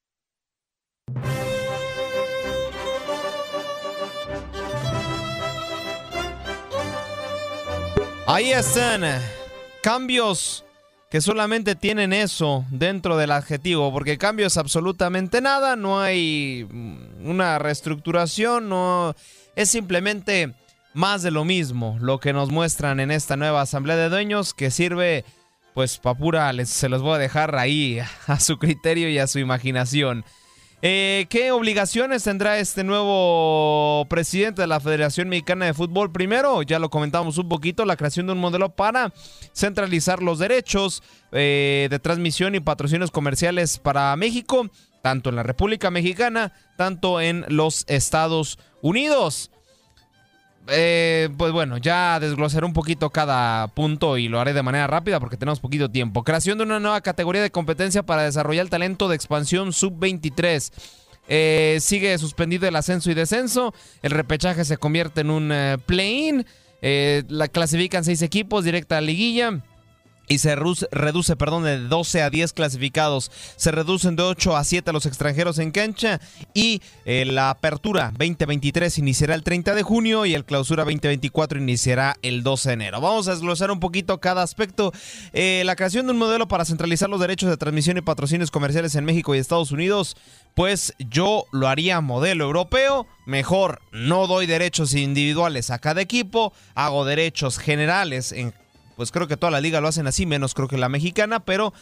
Ahí están cambios que solamente tienen eso dentro del adjetivo, porque cambios absolutamente nada, no hay una reestructuración, no, es simplemente más de lo mismo lo que nos muestran en esta nueva Asamblea de Dueños, que sirve pues pa' pura, se los voy a dejar ahí a su criterio y a su imaginación. ¿Qué obligaciones tendrá este nuevo presidente de la Federación Mexicana de Fútbol? Primero, ya lo comentamos un poquito, la creación de un modelo para centralizar los derechos de transmisión y patrocinios comerciales para México, tanto en la República Mexicana, tanto en los Estados Unidos. Pues bueno, ya desglosaré un poquito cada punto y lo haré de manera rápida porque tenemos poquito tiempo. Creación de una nueva categoría de competencia para desarrollar el talento de expansión sub-23. Sigue suspendido el ascenso y descenso. El repechaje se convierte en un play-in. La clasifican 6 equipos directa a liguilla. y se reduce de 12 a 10 clasificados. Se reducen de 8 a 7 los extranjeros en cancha y la apertura 2023 iniciará el 30 de junio y el clausura 2024 iniciará el 12 de enero. Vamos a desglosar un poquito cada aspecto. La creación de un modelo para centralizar los derechos de transmisión y patrocinios comerciales en México y Estados Unidos, pues yo lo haría modelo europeo. Mejor no doy derechos individuales a cada equipo, hago derechos generales pues creo que toda la liga lo hacen así, menos creo que la mexicana, pero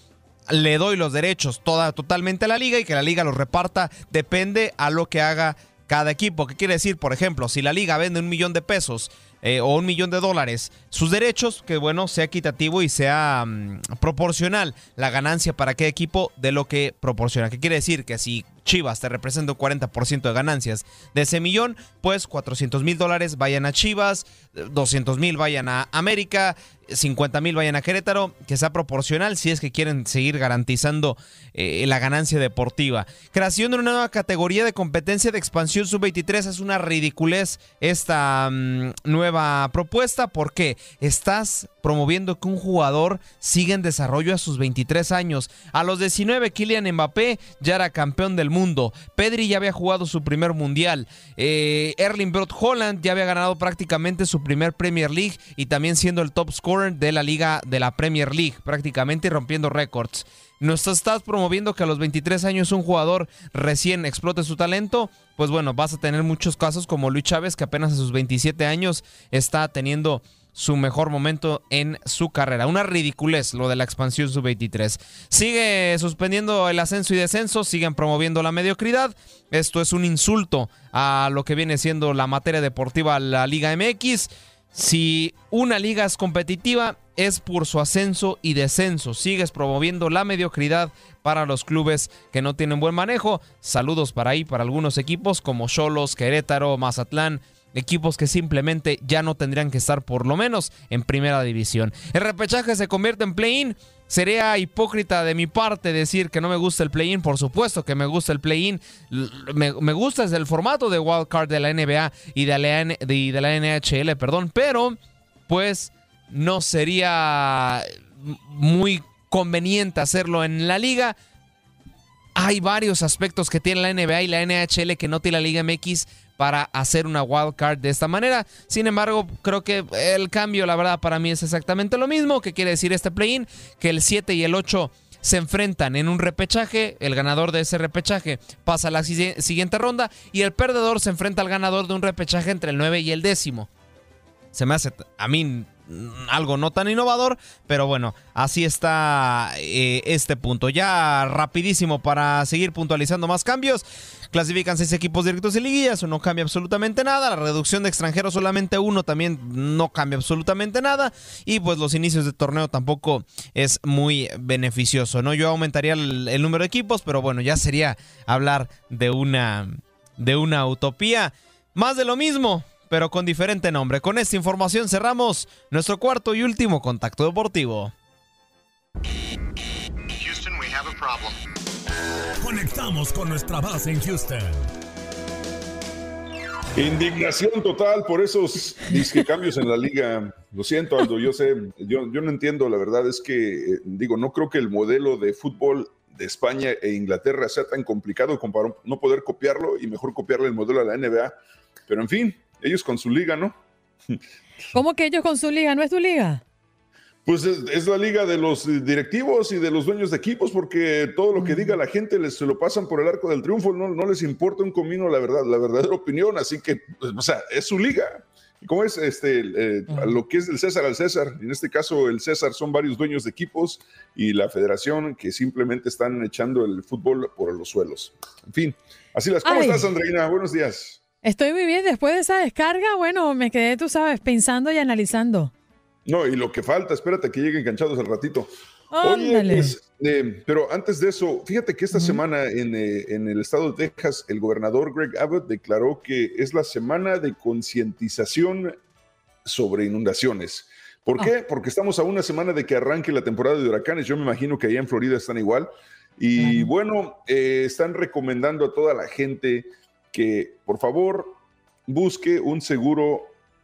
le doy los derechos totalmente a la liga y que la liga los reparta, depende a lo que haga cada equipo. ¿Qué quiere decir? Por ejemplo, si la liga vende $1 millón o $1 millón, sus derechos, que bueno, sea equitativo y sea proporcional la ganancia para cada equipo de lo que proporciona. ¿Qué quiere decir? Que si Chivas te representa un 40% de ganancias de ese millón, pues $400,000 vayan a Chivas, 200,000 vayan a América, 50,000 vayan a Querétaro, que sea proporcional si es que quieren seguir garantizando la ganancia deportiva. Creación de una nueva categoría de competencia de expansión sub-23 es una ridiculez esta nueva propuesta. ¿Por qué? Estás promoviendo que un jugador siga en desarrollo a sus 23 años. A los 19, Kylian Mbappé ya era campeón del mundo. Pedri ya había jugado su primer mundial. Erling Braut Haaland ya había ganado prácticamente su primer Premier League y también siendo el top scorer de la liga de la Premier League, prácticamente rompiendo récords. ¿Nos estás promoviendo que a los 23 años un jugador recién explote su talento? Pues bueno, vas a tener muchos casos como Luis Chávez, que apenas a sus 27 años está teniendo su mejor momento en su carrera. Una ridiculez lo de la expansión sub-23. Sigue suspendiendo el ascenso y descenso, siguen promoviendo la mediocridad. Esto es un insulto a lo que viene siendo la materia deportiva, la Liga MX. Si una liga es competitiva, es por su ascenso y descenso. Sigues promoviendo la mediocridad para los clubes que no tienen buen manejo. Saludos para algunos equipos como Xolos, Querétaro, Mazatlán, equipos que simplemente ya no tendrían que estar por lo menos en primera división. El repechaje se convierte en play-in. Sería hipócrita de mi parte decir que no me gusta el play-in. Por supuesto que me gusta el play-in. Me gusta desde el formato de wild card de la NBA y de la NHL, pero pues no sería muy conveniente hacerlo en la liga. Hay varios aspectos que tiene la NBA y la NHL que no tiene la Liga MX para hacer una wild card de esta manera. Sin embargo, creo que el cambio, la verdad, para mí es exactamente lo mismo. ¿Qué quiere decir este play-in? Que el 7 y el 8 se enfrentan en un repechaje. El ganador de ese repechaje pasa a la siguiente ronda y el perdedor se enfrenta al ganador de un repechaje entre el 9 y el 10º. Se me hace a mí algo no tan innovador, pero bueno, así está este punto. Ya rapidísimo para seguir puntualizando más cambios. Clasifican 6 equipos directos y liguillas, eso no cambia absolutamente nada. La reducción de extranjeros, solamente uno, también no cambia absolutamente nada. Y pues los inicios de torneo tampoco es muy beneficioso, ¿no? Yo aumentaría el número de equipos, pero bueno, ya sería hablar de una utopía. Más de lo mismo, pero con diferente nombre. Con esta información cerramos nuestro cuarto y último contacto deportivo. Houston, we have a problem. Conectamos con nuestra base en Houston. Indignación total por esos cambios en la liga. Lo siento, Aldo, yo sé, yo no entiendo, la verdad es que, no creo que el modelo de fútbol de España e Inglaterra sea tan complicado como para no poder copiarlo y mejor copiarle el modelo a la NBA. Pero en fin, ellos con su liga, ¿no? ¿Cómo que ellos con su liga? ¿No es tu liga? Pues es la liga de los directivos y de los dueños de equipos, porque todo lo que diga la gente se lo pasan por el arco del triunfo, no les importa un comino la verdadera opinión, así que, es su liga. ¿Cómo es? Lo que es del César al César, en este caso el César son varios dueños de equipos y la federación que simplemente están echando el fútbol por los suelos. En fin, así las. ¿Cómo estás, Andreina? Buenos días. Estoy muy bien. Después de esa descarga, bueno, me quedé, tú sabes, pensando y analizando. No, y lo que falta, espérate que lleguen enganchados al ratito. Óndale. Oye, pero antes de eso, fíjate que esta semana en el estado de Texas, el gobernador Greg Abbott declaró que es la semana de concientización sobre inundaciones. ¿Por qué? Porque estamos a una semana de que arranque la temporada de huracanes. Yo me imagino que allá en Florida están igual. Y bueno, están recomendando a toda la gente que, por favor, busque un seguro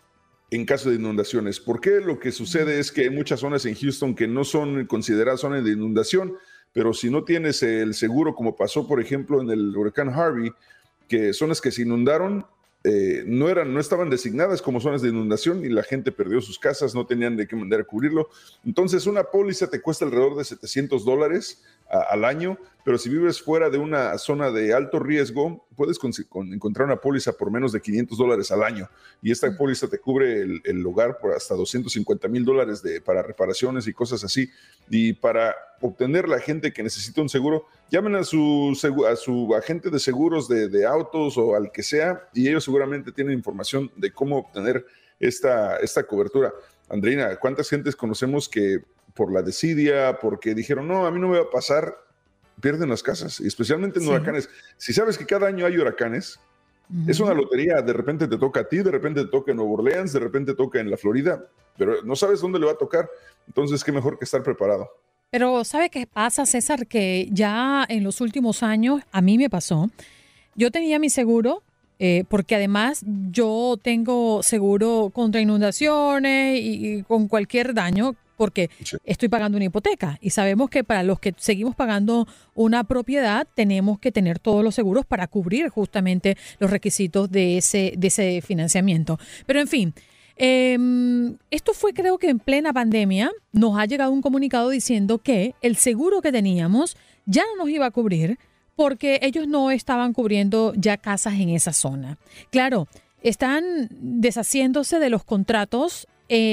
en caso de inundaciones. ¿Por qué? Lo que sucede es que hay muchas zonas en Houston que no son consideradas zonas de inundación, pero si no tienes el seguro, como pasó, por ejemplo, en el huracán Harvey, que zonas que se inundaron no estaban designadas como zonas de inundación y la gente perdió sus casas, no tenían de qué mandar a cubrirlo. Entonces, una póliza te cuesta alrededor de $700 al año, pero si vives fuera de una zona de alto riesgo, puedes encontrar una póliza por menos de $500 al año. Y esta póliza te cubre el hogar por hasta $250,000 para reparaciones y cosas así. Y para obtener la gente que necesita un seguro, llamen a su agente de seguros de autos o al que sea, y ellos seguramente tienen información de cómo obtener esta cobertura. Andreina, ¿cuántas gentes conocemos que por la desidia, porque dijeron, no, a mí no me va a pasar, pierden las casas, y especialmente en huracanes? Si sabes que cada año hay huracanes, es una lotería, de repente te toca a ti, de repente te toca en Nueva Orleans, de repente toca en la Florida, pero no sabes dónde le va a tocar, entonces qué mejor que estar preparado. Pero ¿sabe qué pasa, César? Que ya en los últimos años, a mí me pasó, yo tenía mi seguro, porque además yo tengo seguro contra inundaciones y con cualquier daño, porque estoy pagando una hipoteca y sabemos que para los que seguimos pagando una propiedad tenemos que tener todos los seguros para cubrir justamente los requisitos de ese financiamiento. Pero en fin, esto fue, creo que en plena pandemia, nos ha llegado un comunicado diciendo que el seguro que teníamos ya no nos iba a cubrir porque ellos no estaban cubriendo ya casas en esa zona. Claro, están deshaciéndose de los contratos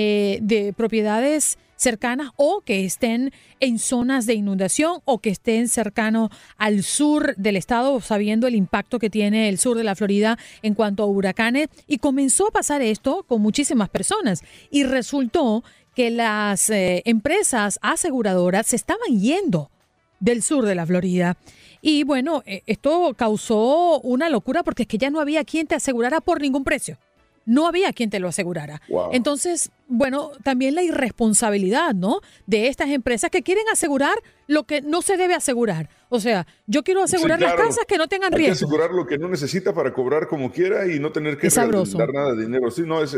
de propiedades cercanas o que estén en zonas de inundación o que estén cercanos al sur del estado, sabiendo el impacto que tiene el sur de la Florida en cuanto a huracanes. Y comenzó a pasar esto con muchísimas personas y resultó que las empresas aseguradoras se estaban yendo del sur de la Florida. Y bueno, esto causó una locura porque es que ya no había quien te asegurara por ningún precio. No había quien te lo asegurara. Wow. Entonces, bueno, también la irresponsabilidad, ¿no?, de estas empresas que quieren asegurar lo que no se debe asegurar. O sea, yo quiero asegurar las casas que no tengan riesgo. Hay que asegurar lo que no necesita para cobrar como quiera y no tener que dar nada de dinero. Sí, no,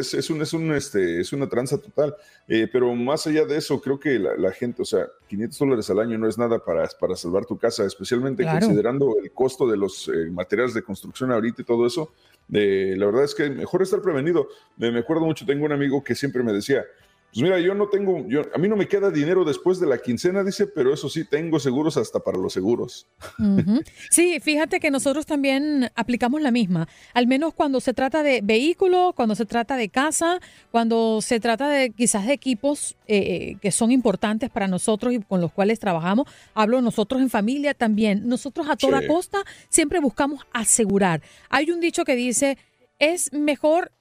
es una tranza total. Pero más allá de eso, creo que la gente, o sea, $500 al año no es nada para salvar tu casa, especialmente considerando el costo de los materiales de construcción ahorita y todo eso. La verdad es que mejor estar prevenido. Me acuerdo mucho, tengo un amigo que siempre me decía, pues mira, a mí no me queda dinero después de la quincena, dice, pero eso sí, tengo seguros hasta para los seguros. Uh-huh. Sí, fíjate que nosotros también aplicamos la misma, al menos cuando se trata de vehículos, cuando se trata de casa, cuando se trata de quizás de equipos que son importantes para nosotros y con los cuales trabajamos. Hablo nosotros en familia también. Nosotros a toda costa siempre buscamos asegurar. Hay un dicho que dice, es mejor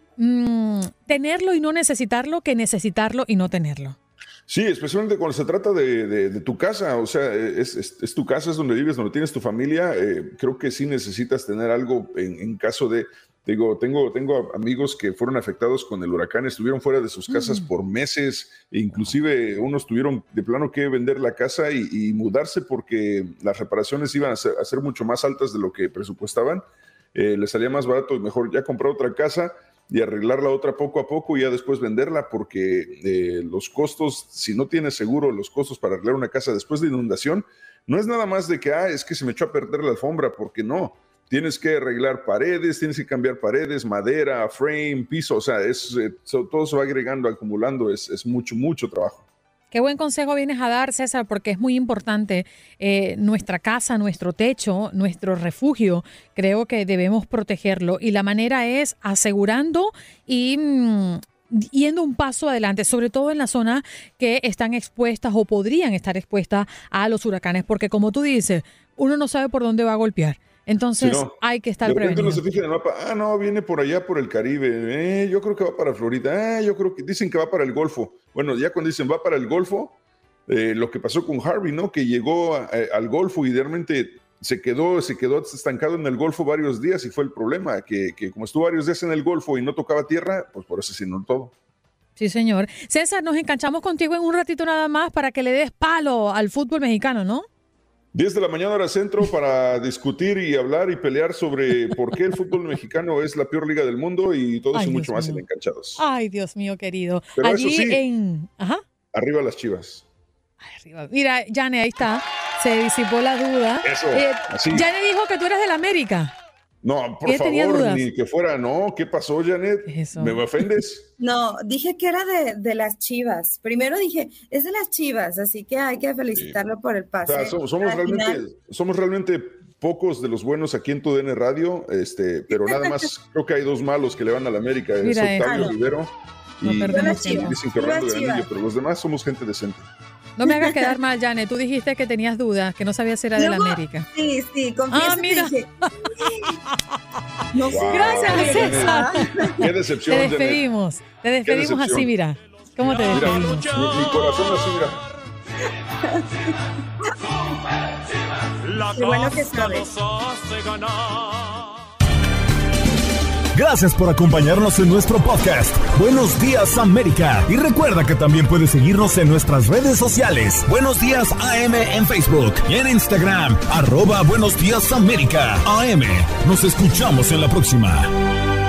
tenerlo y no necesitarlo que necesitarlo y no tenerlo. Sí, especialmente cuando se trata de tu casa, o sea, es tu casa, es donde vives, donde tienes tu familia. Creo que sí necesitas tener algo en caso de, tengo amigos que fueron afectados con el huracán, estuvieron fuera de sus casas por meses, e inclusive unos tuvieron de plano que vender la casa y mudarse porque las reparaciones iban a ser mucho más altas de lo que presupuestaban. Les salía más barato y mejor ya comprar otra casa y arreglar la otra poco a poco y ya después venderla, porque los costos, si no tienes seguro, los costos para arreglar una casa después de inundación, no es nada más de que, es que se me echó a perder la alfombra, porque no, tienes que arreglar paredes, tienes que cambiar paredes, madera, frame, piso, o sea, todo se va agregando, acumulando, es mucho, mucho trabajo. Qué buen consejo vienes a dar, César, porque es muy importante nuestra casa, nuestro techo, nuestro refugio. Creo que debemos protegerlo y la manera es asegurando y yendo un paso adelante, sobre todo en las zonas que están expuestas o podrían estar expuestas a los huracanes, porque como tú dices, uno no sabe por dónde va a golpear. Entonces hay que estar prevenido. No se fija en el mapa, no, viene por allá por el Caribe, yo creo que va para Florida, yo creo que dicen que va para el Golfo. Bueno, ya cuando dicen va para el Golfo, lo que pasó con Harvey, ¿no? Que llegó al Golfo y realmente se quedó estancado en el Golfo varios días y fue el problema, que como estuvo varios días en el Golfo y no tocaba tierra, pues por eso se inundó todo. Sí, señor. César, nos enganchamos contigo en un ratito nada más para que le des palo al fútbol mexicano, ¿no? 10 de la mañana hora centro para discutir y hablar y pelear sobre por qué el fútbol mexicano es la peor liga del mundo y todo eso y mucho más en Enganchados. Ay, Dios mío, querido. Pero allí eso sí, Ajá. Arriba las Chivas. Ay, arriba. Mira, Jane, ahí está. Se disipó la duda. Eso, así. Jane dijo que tú eres del América. No, por favor, ni que fuera, no. ¿Qué pasó, Janet? ¿Me ofendes? No, dije que era de las Chivas. Primero dije, es de las Chivas, así que hay que felicitarlo por el pase. O sea, somos realmente pocos de los buenos aquí en TUDN Radio, pero nada más creo que hay dos malos que le van a la América, es Octavio Rivero y dicen que Orlando Granillo, pero los demás somos gente decente. No me hagas quedar mal, Jane. Tú dijiste que tenías dudas, que no sabías si era de la América. Sí, confieso mira. que dije. No, gracias, César. Qué decepción, Te despedimos. Janet. Te despedimos así, mira. ¿Cómo te despedimos? Mi corazón así, mira. Qué bueno que sabes. Gracias por acompañarnos en nuestro podcast. Buenos Días América. Y recuerda que también puedes seguirnos en nuestras redes sociales. Buenos Días AM en Facebook y en Instagram. @Buenos Días América AM. Nos escuchamos en la próxima.